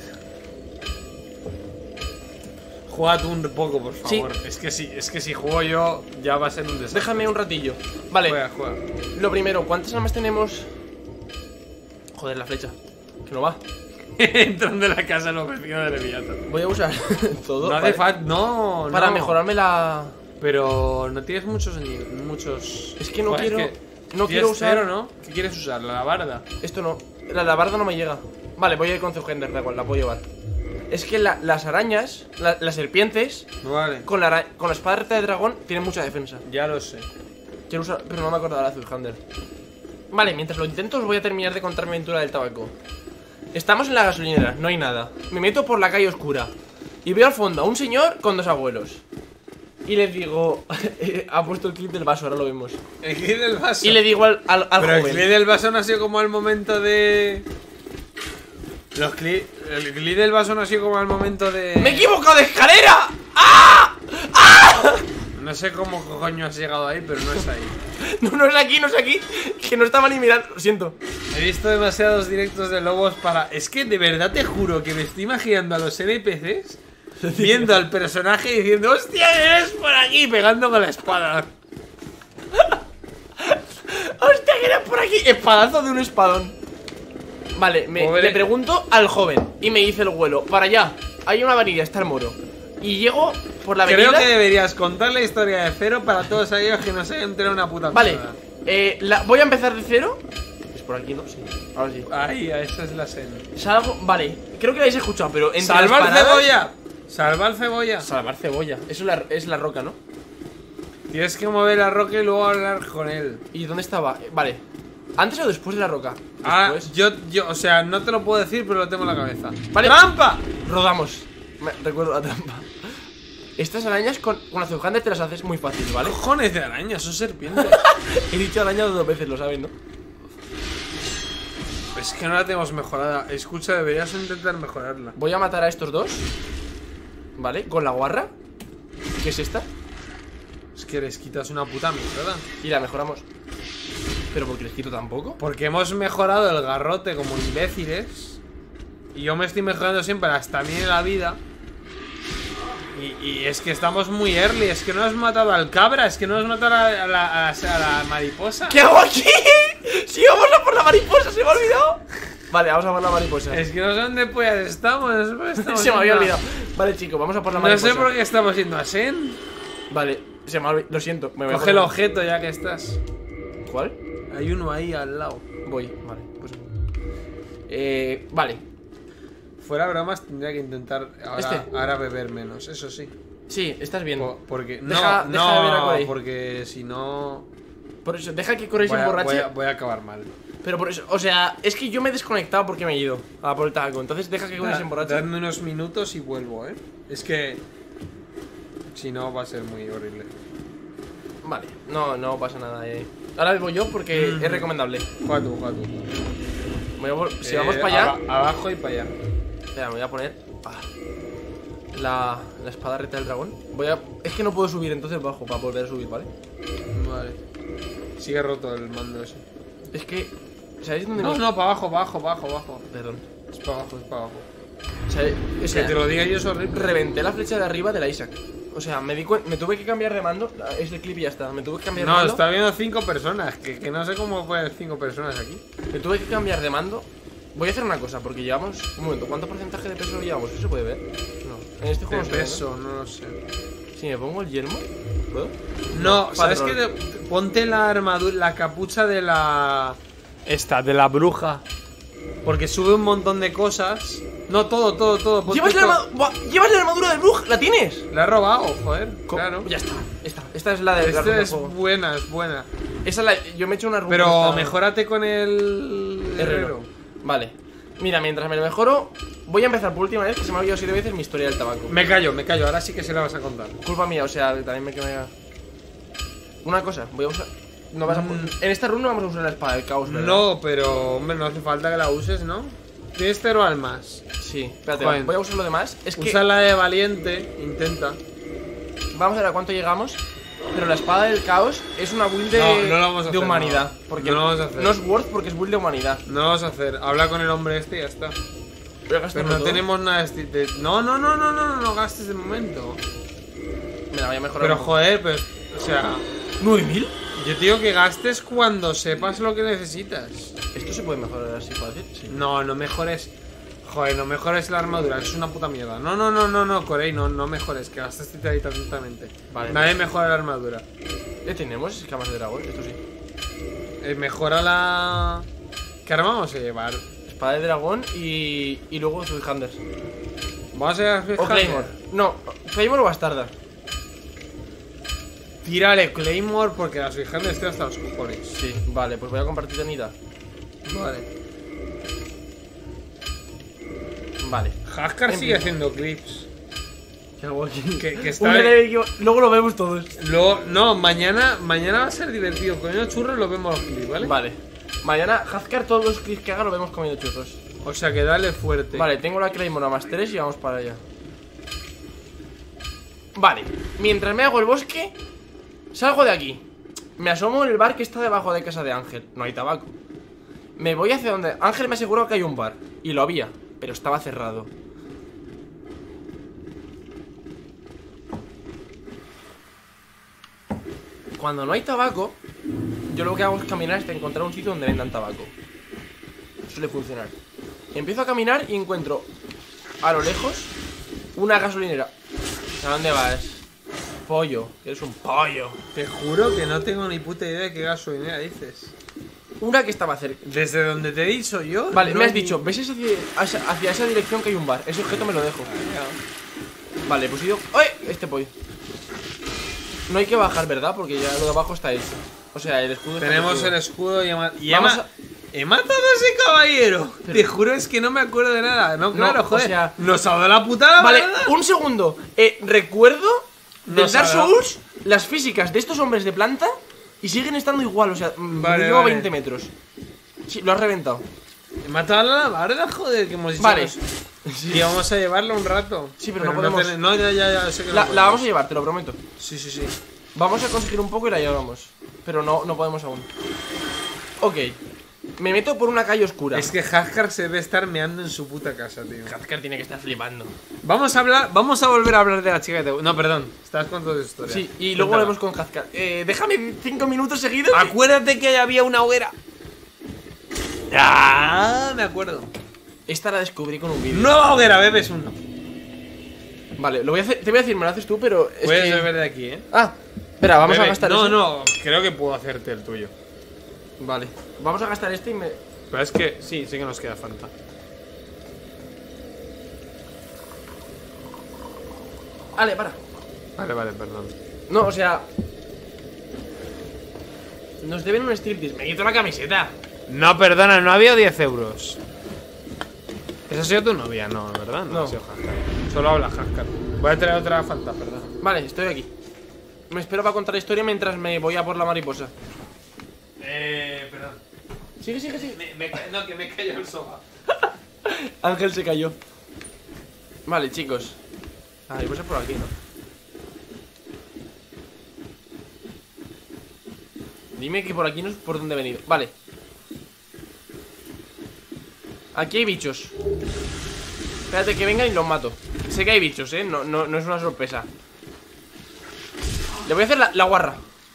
Juega tú un poco, por favor.
Sí.
Es que si juego yo ya va a ser un desastre.
Déjame un ratillo. Vale.
Juega.
Lo primero, ¿cuántas armas tenemos? Joder, la flecha. Que no va.
Entrando en la casa los vecinos de Leviathan.
Voy a usar todo.
No hace
¿vale?
falta. No,
Para
no.
mejorarme la.
Pero no tienes muchos.
Es que no
Joder,
quiero.
que
No
tienes
quiero usar.
cero, ¿no? ¿Qué quieres usar? ¿La barda?
Esto no. La alabarda no me llega. Vale, voy a ir con Zeuhender, da igual, la puedo llevar. Es que las arañas, las serpientes,
Vale.
con la espada recta de dragón, tienen mucha defensa.
Ya lo sé.
Quiero usar, pero no me acordará de Zeuhender. Vale, mientras lo intento os voy a terminar de contar mi aventura del tabaco. Estamos en la gasolinera, no hay nada. Me meto por la calle oscura y veo al fondo a un señor con dos abuelos. Y les digo, ha puesto el clip del vaso, ahora lo vemos.
El clip del vaso.
Y le digo al
Pero el
joven.
clip del vaso no ha sido como al momento de. El clip del vaso no ha sido como al momento de.
¡Me he equivocado de escalera!
No sé cómo coño has llegado ahí, pero no es ahí.
No es aquí, que no estaba ni mirando, lo siento.
He visto demasiados directos de lobos para. Es que de verdad te juro que me estoy imaginando a los NPCs viendo al personaje y diciendo: ¡Hostia, eres por aquí! Pegando con la espada.
¡Hostia, que eres por aquí! Espadazo de un espadón. Vale,
Pobre.
le pregunto al joven y me dice el abuelo: para allá, hay una avenida, está el moro. Y llego por la avenida.
Creo que deberías contar la historia de cero para todos aquellos que no se hayan enterado una puta
Vale,
mierda.
voy a empezar de cero. ¿Es por aquí, no? Sí, ahora sí.
Ahí, esa es la escena.
Salgo, vale, creo que lo habéis escuchado, pero entre
¡Salvar
las paradas-
cebolla! ¡Salvar cebolla!
Salvar cebolla, eso es la roca, ¿no?
Tienes que mover la roca y luego hablar con él.
¿Y dónde estaba? Vale, ¿antes o después de la roca?
Ah,
Después.
o sea, no te lo puedo decir, pero lo tengo en la cabeza.
Vale.
¡Trampa!
Rodamos. Recuerdo la trampa. Estas arañas con la Zeuhender te las haces muy fácil, ¿vale?
Cojones de araña, son serpientes.
He dicho araña 2 veces, lo saben, ¿no?
Es que no la tenemos mejorada. Escucha, deberías intentar mejorarla.
Voy a matar a estos dos. ¿Vale? Con la guarra. ¿Qué es esta?
Es que les quitas una puta mierda.
Y la mejoramos. ¿Pero porque les quito tampoco?
Porque hemos mejorado el garrote como imbéciles. Y yo me estoy mejorando siempre hasta mí en la vida. Y es que estamos muy early. Es que no has matado al cabra. Es que no has matado a la mariposa.
¿Qué hago aquí? ¡Sí, vamos a por la mariposa! ¡Se me ha olvidado! Vale, vamos a por la mariposa.
Es que no sé dónde pues estamos.
Se me había olvidado. Vale, chicos, vamos a por la
No
mariposa.
sé por qué estamos yendo a Sen.
Vale, se me ha olvidado. Lo siento. Me voy a
Coge el
poner-
objeto ya que estás.
¿Cuál?
Hay uno ahí al lado.
Voy, vale, pues. Vale.
Fuera bromas, tendría que intentar ahora,
Este.
ahora beber menos, eso sí.
Sí, estás bien.
Porque
Deja de ver algo ahí.
porque si no
Por eso, deja que Corey se emborrache.
Voy a acabar mal.
Pero por eso, o sea, es que yo me he desconectado porque me he ido a por el tabaco. Entonces deja que Corey se emborrache.
Dadme unos minutos y vuelvo, Es que si no va a ser muy horrible.
Vale, no pasa nada. Ahora voy yo porque es recomendable.
Juega tú.
Si vamos para allá.
Abajo y para allá.
Espera, me voy a poner la espada reta del dragón. Es que no puedo subir, entonces bajo para volver a subir, ¿vale?
Vale. Sigue roto el mando ese.
Es que, ¿sabéis dónde
No, para abajo.
Perdón.
Es para abajo.
O sea,
Que te lo diga yo es horrible.
reventé la flecha de arriba de la Isaac. O sea, me tuve que cambiar de mando. Es el clip y ya está. Me tuve que cambiar de
No,
mando.
está viendo 5 personas. Que no sé cómo pueden 5 personas aquí.
Me tuve que cambiar de mando. Voy a hacer una cosa, porque llevamos. Un momento, ¿cuánto porcentaje de peso llevamos? ¿Eso se puede ver? No. En este juego
De
no se
peso, no lo sé.
ve, ¿no? Si me pongo el yelmo, ¿puedo?
No, ¿sabes
Patrón.
qué? Ponte la armadura, la capucha de la... de la bruja. Porque sube un montón de cosas. No, todo. Ponte
¿Llevas la armadura del Brug? ¿La tienes?
La he robado, joder, claro.
Ya está. Esta es la de
Esta es
juego.
buena.
Esa yo me he hecho una runa.
Pero
esta-
mejórate con el...
herrero. Vale. Mira, mientras me lo mejoro, voy a empezar por última vez, que se me ha olvidado 7 veces mi historia del tabaco.
Me callo, ahora sí que se la vas a contar.
Culpa mía, o sea, también me queda. Una cosa, voy a usar. No vas a... En esta run no vamos a usar la espada del caos, ¿verdad?
No, pero hombre, no hace falta que la uses, ¿no? Tienes 0 almas.
Sí, espérate,
Joder.
voy a usar lo demás. Es que
Usa la de valiente, intenta.
vamos a ver a cuánto llegamos. Pero la espada del caos es una build
No lo vamos a
de
hacer,
humanidad.
no.
Porque
No lo vamos a hacer.
no es worth porque es build de humanidad.
No lo vas a hacer. Habla con el hombre este y ya está. Pero no tenemos nada de... No gastes de momento.
Me la voy a mejorar.
Pero
un poco.
joder, pues... O sea...
¿9.000?
Yo te digo que gastes cuando sepas lo que necesitas.
¿Esto se puede mejorar así fácil? Sí.
No mejores... Joder, no mejores la armadura, es una puta mierda. No, Corey, no mejores, que gastes ahí totalmente.
Vale.
Nadie mejora la armadura.
¿Tenemos escamas de dragón? Esto sí.
Mejora la... ¿Qué arma vamos a llevar?
Espada de dragón y luego Handers.
Vamos a llevar...
O Claymore. No, Claymore o Bastarda.
Tírale Claymore porque la Suijanda esté hasta los cojones.
Sí, vale, pues voy a comprar titanita.
Vale.
Vale.
Haskar sigue haciendo clips.
¿Qué hago aquí?
Que está...
Un relevo, luego lo vemos todos.
No, mañana va a ser divertido. Con los churros lo vemos los clips, ¿vale?
Vale. Mañana, Haskar, todos los clips que haga lo vemos comiendo churros.
O sea que dale fuerte.
Vale, tengo la Claymore a +3 y vamos para allá. Vale, mientras me hago el bosque, salgo de aquí. Me asomo en el bar que está debajo de casa de Ángel. No hay tabaco. Me voy hacia donde... Ángel me aseguró que hay un bar. Y lo había, pero estaba cerrado. Cuando no hay tabaco, yo lo que hago es caminar hasta encontrar un sitio donde vendan tabaco. Suele funcionar. Empiezo a caminar y encuentro a lo lejos una gasolinera. ¿A dónde vas? Pollo, que eres un pollo.
Te juro que no tengo ni puta idea de qué gasolinera dices.
Una que estaba cerca.
Desde donde te he dicho yo.
Vale,
no
me has
ni-
dicho, ¿ves hacia esa dirección que hay un bar? Ese objeto me lo dejo. Vale, pues he ido... ¡Ay! Este pollo. No hay que bajar, ¿verdad? Porque ya lo de abajo está hecho. O sea, el escudo está
Tenemos
cogido.
el escudo y
Vamos a-
he matado a ese caballero. Te juro, es que no me acuerdo de nada. No, claro,
o
joder.
sea-
Nos ha dado la putada.
Vale,
¿verdad?
un segundo. Recuerdo del
Nos
Dark
ha dado-
Souls las físicas de estos hombres de planta y siguen estando igual. O sea,
Vale,
llevo
vale.
20 metros. Sí, lo has reventado.
He matado a la barda, joder, que hemos dicho.
Vale.
Y vamos a llevarlo un rato.
Sí, pero no podemos.
No, ya, sé que no
La
podemos.
vamos a llevar, te lo prometo.
Sí.
Vamos a conseguir un poco y la llevamos. Pero no podemos aún. Ok. Me meto por una calle oscura.
Es que Haskar se debe estar meando en su puta casa, tío.
Haskar tiene que estar flipando.
Vamos a volver a hablar de la chica que te... No, perdón, estás contando tu historia.
Sí, y luego
Cuéntala.
volvemos con Haskar. Déjame 5 minutos seguidos.
Acuérdate que había una hoguera. Ya, me acuerdo.
Esta la descubrí con un vídeo.
Nueva hoguera, bebes uno.
Vale, lo voy a hacer, te voy a decir, me lo haces tú, pero es
Puedes
que...
beber de aquí, ¿eh?
Ah, espera, vamos a
Bebe.
gastar
No,
este.
no, creo que puedo hacerte el tuyo.
Vale, vamos a gastar este y me...
Pero es que sí que nos queda Fanta.
Vale, para.
Vale, perdón.
No, o sea... Nos deben un striptease. Me quito la camiseta.
No, perdona, no había 10 euros. ¿Esa ha sido tu novia? No, ¿verdad?
No.
Ha sido Haskar. Solo habla Haskar. Voy a traer otra Fanta, perdón.
Vale, estoy aquí. Me espero para contar la historia mientras me voy a por la mariposa.
Perdón.
Sigue, sigue, sigue.
No, que me cayó el sofá.
Ángel se cayó. Vale, chicos. La mariposa por aquí, ¿no? Dime que por aquí no es por donde he venido. Vale. Aquí hay bichos. Espérate que vengan y los mato. Sé que hay bichos, no es una sorpresa. Le voy a hacer la guarra.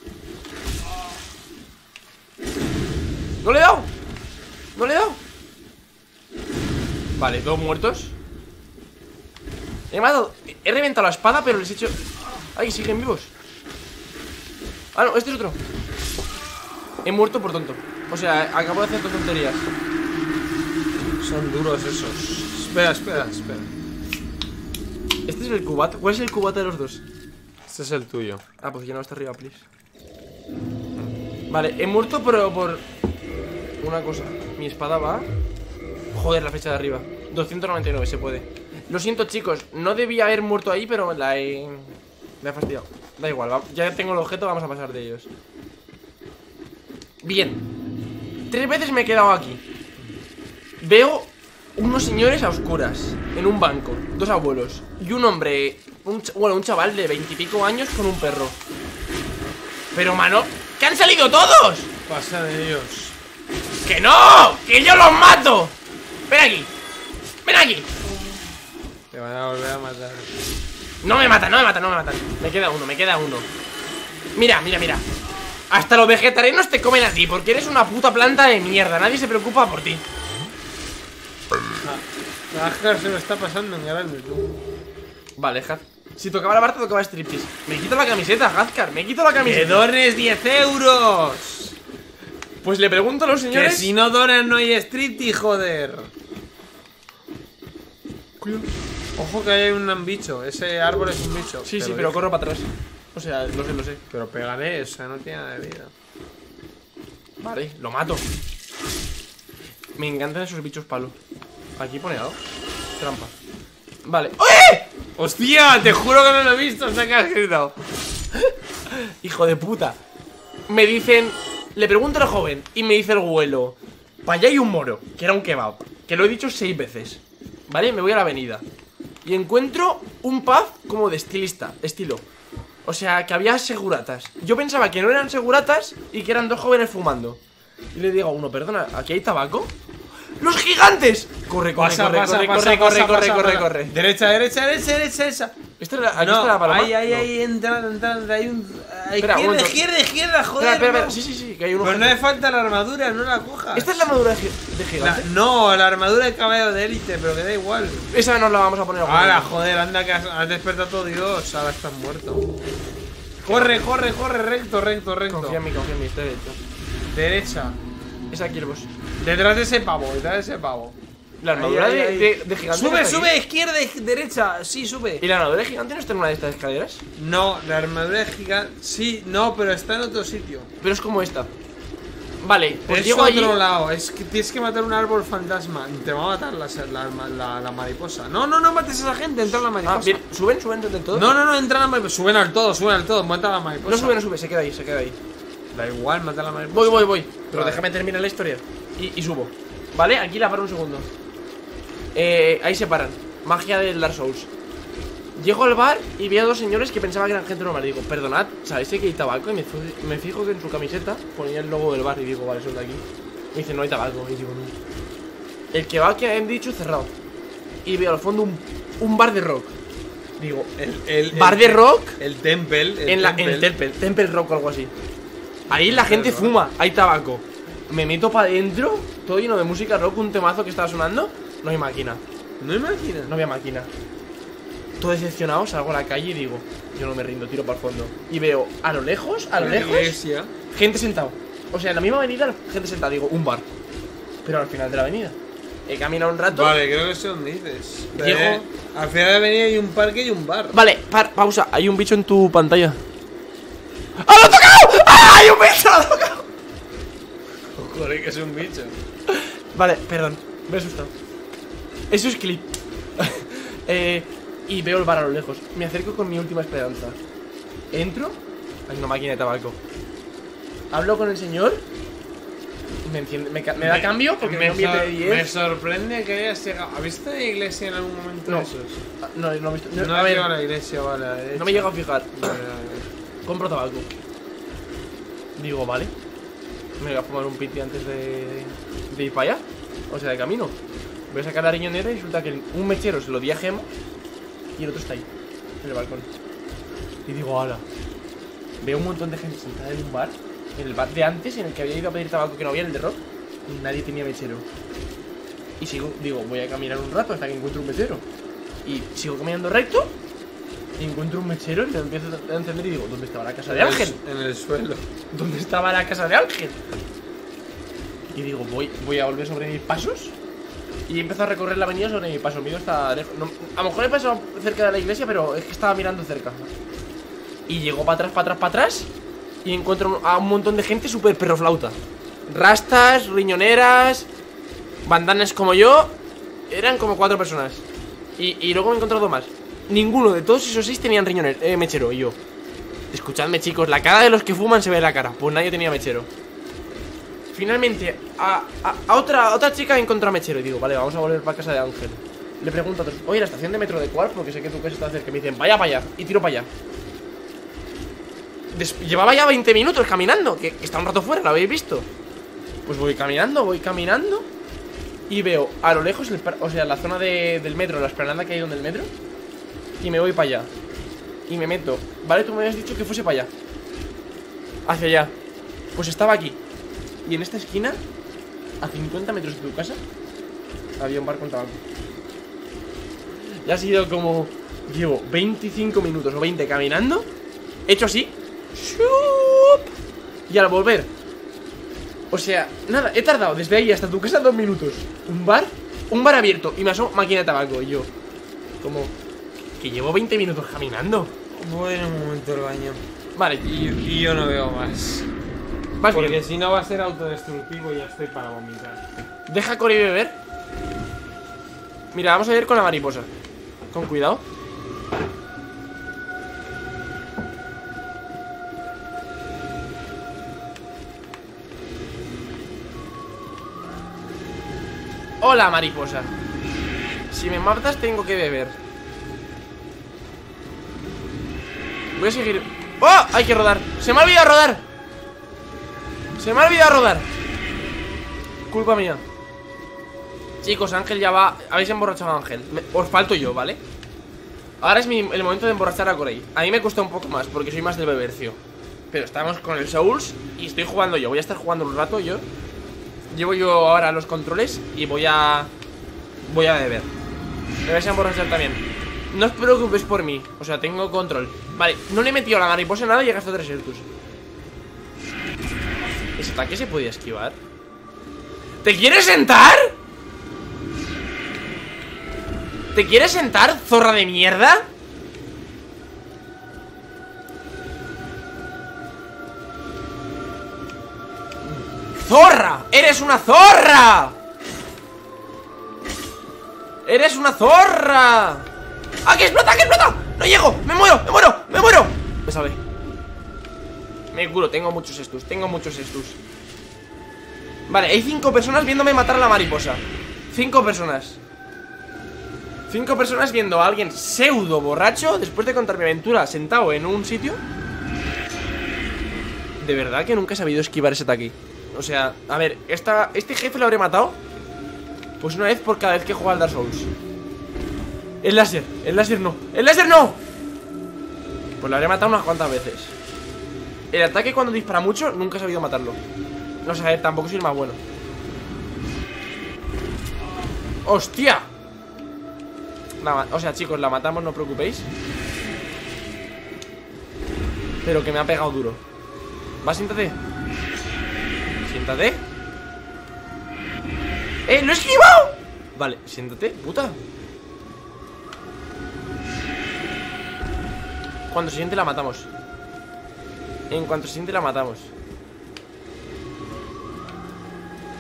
¡No le he dado! ¡No le he dado! Vale, 2 muertos. He matado. He reventado la espada, pero les he hecho... ¡Ay, siguen vivos! Ah, no, este es otro. He muerto por tonto. O sea, acabo de hacer 2 tonterías.
Son duros esos. Espera.
Este es el cubata. ¿Cuál es el cubata de los dos?
Este es el tuyo.
Ah, pues ya no está arriba, please. Vale, he muerto pero por una cosa. Mi espada va... Joder, la flecha de arriba. 299 se puede. Lo siento, chicos. No debía haber muerto ahí, pero la he fastidiado. Da igual, ya tengo el objeto, vamos a pasar de ellos. Bien. 3 veces me he quedado aquí. Veo unos señores a oscuras en un banco, 2 abuelos y un hombre, un chaval de 20 y pico años con un perro. Pero, mano, ¡que han salido todos!
Pasa de ellos.
¡Que no! ¡Que yo los mato! ¡Ven aquí! ¡Ven aquí!
Te van a volver a matar.
No me matan. Me queda uno. Mira. Hasta los vegetarianos te comen a ti porque eres una puta planta de mierda. Nadie se preocupa por ti.
Haskar se lo está pasando en grande, tú.
Vale, Hazkar. Si tocaba la barra, tocaba striptease. Me quito la camiseta, Hazkar. Me quito la
¡Que
camiseta.
dones 10 euros!
Pues le pregunto a los señores.
Que si no donan no hay striptease, joder.
Cuidado.
Ojo que hay un bicho. Ese árbol es un bicho.
Sí,
Te lo
pero
dije.
corro para atrás. O sea, lo sé.
Pero pégale, o sea, no tiene nada de vida.
Vale, lo mato. Me encantan esos bichos palo. Aquí pone algo. Trampa. Vale. ¡Oye!
¡Hostia! Te juro que no lo he visto. Se ha gritado.
Hijo de puta. Me dicen. Le pregunto al joven y me dice el abuelo: para allá hay un moro, que era un kebab. Que lo he dicho 6 veces. Vale, me voy a la avenida y encuentro un pub como de estilo. O sea, que había seguratas. Yo pensaba que no eran seguratas y que eran 2 jóvenes fumando. Y le digo a uno: perdona, ¿aquí hay tabaco? ¡Los gigantes! Corre.
Derecha.
Aquí está la paloma.
Ahí, entra. Hay un.
Espera, un momento.
Izquierda, joder.
Espera.
No.
Sí, que hay uno.
Pero no hace falta la armadura, no la cojas.
¿Esta es la armadura de gigante?
No, la armadura de caballero de élite, pero que da igual.
Esa nos la vamos a poner a
Ahora, joder, anda que has despertado todo Dios. Ahora estás muerto. Corre, recto.
Confía en mí, estoy derecho.
Derecha.
Es aquí el boss.
Detrás de ese pavo.
La armadura
Ahí.
de gigante.
Sube, izquierda, derecha. Sí, sube.
¿Y la armadura de gigante no está en una de estas escaleras?
No, la armadura de gigante. Sí, no, pero está en otro sitio.
Pero es como esta. Vale, pues
Es
llego
otro
allí.
lado. Es que tienes que matar un árbol fantasma. Te va a matar la mariposa. No mates a esa gente. Entra la mariposa.
Bien. ¿Suben del todo?
No, entra la mariposa. Suben al todo. Mata a la mariposa.
No sube, se queda ahí.
Da igual, mata a la mariposa.
Voy. Pero
Vale.
déjame terminar la historia. Y subo. Vale, aquí la paro un segundo. Ahí se paran. Magia del Dark Souls. Llego al bar y veo a 2 señores que pensaba que eran gente normal. Y digo: perdonad, ¿sabéis que hay tabaco? Y me fijo que en su camiseta ponía el logo del bar. Y digo: vale, son de aquí. Me dice: no hay tabaco. Y digo: no. El kebab que han dicho cerrado. Y veo al fondo un bar de rock. Digo: ¿bar de rock?
El Temple.
En el Temple Rock o algo así. Ahí la gente fuma, hay tabaco. Me meto para adentro, todo lleno de música rock, un temazo que estaba sonando. No hay máquina.
No hay máquina.
No había máquina. Todo decepcionado, salgo a la calle y digo: yo no me rindo, tiro para el fondo. Y veo a lo lejos,
Iglesia.
gente sentado. O sea, en la misma avenida, gente sentada. Digo: un bar. Pero al final de la avenida. He caminado un rato.
Vale, creo que sé dónde dices.
Llego.
Al final de la avenida hay un parque y un bar.
Vale, pausa. Hay un bicho en tu pantalla. ¡Ah, lo he tocado! ¡Ah, hay un bicho! ¡Lo he tocado!
de que es un bicho.
Vale, perdón, me he asustado. Eso es clip. Y veo el bar a lo lejos. Me acerco con mi última esperanza. Entro. Hay una máquina de tabaco. Hablo con el señor. Me enciende, me da cambio porque me da un billete de 10.
Me sorprende que hayas llegado. ¿Has visto la iglesia en algún momento
No.
de esos?
No he visto.
No
a
has
ver,
llegado a la iglesia, vale.
no me llego a fijar.
Vale, vale.
Compro tabaco. Digo, vale. Me voy a fumar un piti antes de ir para allá. O sea, de camino. Voy a sacar la riñonera y resulta que un mechero se lo di a Gema y el otro está ahí, en el balcón. Y digo, ala. Veo un montón de gente sentada en un bar, en el bar de antes, en el que había ido a pedir tabaco que no había, en el de rock. Y nadie tenía mechero. Y sigo, digo, voy a caminar un rato hasta que encuentre un mechero. Y sigo caminando recto y encuentro un mechero y me empiezo a encender y digo, ¿dónde estaba la casa de Ángel?
En el suelo.
¿Dónde estaba la casa de Ángel? Y digo, voy a volver sobre mis pasos. Y empiezo a recorrer la avenida sobre mi paso. Mío está lejos. No, a lo mejor he pasado cerca de la iglesia, pero es que estaba mirando cerca. Y llego para atrás. Y encuentro a un montón de gente súper perroflauta. Rastas, riñoneras, bandanas como yo. Eran como 4 personas. Y luego me he encontrado más. Ninguno de todos esos 6 tenían mechero. Y yo, escuchadme, chicos, la cara de los que fuman se ve en la cara. Pues nadie tenía mechero. Finalmente, a otra chica encontró a mechero. Y digo, vale, vamos a volver para casa de Ángel. Le pregunto a otros, oye, ¿la estación de metro de cuál? Porque sé que tu casa está cerca. Me dicen, vaya para allá. Y tiro para allá. Llevaba ya 20 minutos caminando, que está un rato fuera, ¿lo habéis visto? Pues voy caminando. Y veo a lo lejos, o sea, la zona del metro, la esplanada que hay donde el metro. Y me voy para allá. Y me meto. Vale, tú me habías dicho que fuese para allá. Hacia allá. Pues estaba aquí. Y en esta esquina, a 50 metros de tu casa, había un bar con tabaco. Y ha sido como... Llevo 25 minutos o 20 caminando. He hecho así. Y al volver, o sea, nada, he tardado desde ahí hasta tu casa 2 minutos. Un bar abierto. Y me asomo, máquina de tabaco. Y yo, como... Que llevo 20 minutos caminando.
Voy en un momento al baño.
Vale.
Y yo no veo más.
Vas
Porque
bien.
si no va a ser autodestructivo y ya estoy para vomitar.
Deja Cory beber. Mira, vamos a ir con la mariposa. Con cuidado. Hola, mariposa. Si me matas tengo que beber. Voy a seguir. ¡Oh! Hay que rodar. Se me ha olvidado rodar. Culpa mía. Chicos, Ángel ya va. Habéis emborrachado a Ángel. Os falto yo, ¿vale? Ahora es el momento de emborrachar a Corey. A mí me cuesta un poco más porque soy más del bebercio. Pero estamos con el Souls y estoy jugando yo. Voy a estar jugando un rato yo. Llevo yo ahora los controles y voy a beber. Me vais a emborrachar también. No os preocupéis por mí. O sea, tengo control. Vale, no le he metido a la mariposa nada y he gastado 3 Ertus. ¿Ese ataque se podía esquivar? ¿Te quieres sentar? ¿Te quieres sentar, zorra de mierda? ¡Zorra! ¡Eres una zorra! ¡Eres una zorra! ¡Ah, que explota, que explota! ¡No llego! ¡Me muero! Me salvé. Me curo, tengo muchos estus. Vale, hay 5 personas viéndome matar a la mariposa. 5 personas. 5 personas viendo a alguien pseudo borracho después de contar mi aventura sentado en un sitio. De verdad que nunca he sabido esquivar ese ataque. O sea, a ver, este jefe lo habré matado pues una vez por cada vez que juega al Dark Souls. El láser no. Pues lo habré matado unas cuantas veces. El ataque cuando dispara mucho nunca he sabido matarlo. No sé, tampoco soy el más bueno. ¡Hostia! O sea, chicos, la matamos, no os preocupéis. Pero que me ha pegado duro. Va, siéntate. Siéntate. ¡Lo he esquivado! Vale, siéntate, puta. Cuando se siente la matamos. En cuanto se siente la matamos.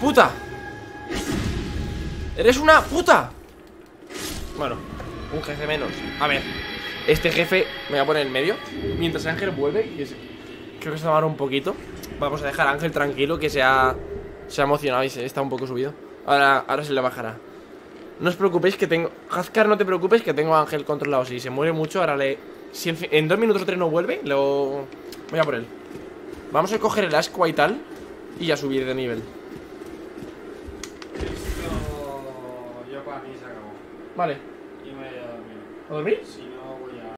¡Puta! ¡Eres una puta! Bueno, un jefe menos. A ver, este jefe me voy a poner en medio mientras Ángel vuelve, creo que se tomará un poquito. Vamos a dejar a Ángel tranquilo, que se ha emocionado y se está un poco subido. Ahora se le bajará. No os preocupéis que tengo... Hazkar, no te preocupes que tengo a Ángel controlado. Si se muere mucho, ahora le... Si en 2 minutos o 3 no vuelve, lo... Voy a por él. Vamos a coger el ascua y tal y a subir de nivel.
Esto... Yo para mí se acabó.
Vale.
Y me voy a dormir.
¿A dormir?
Sí.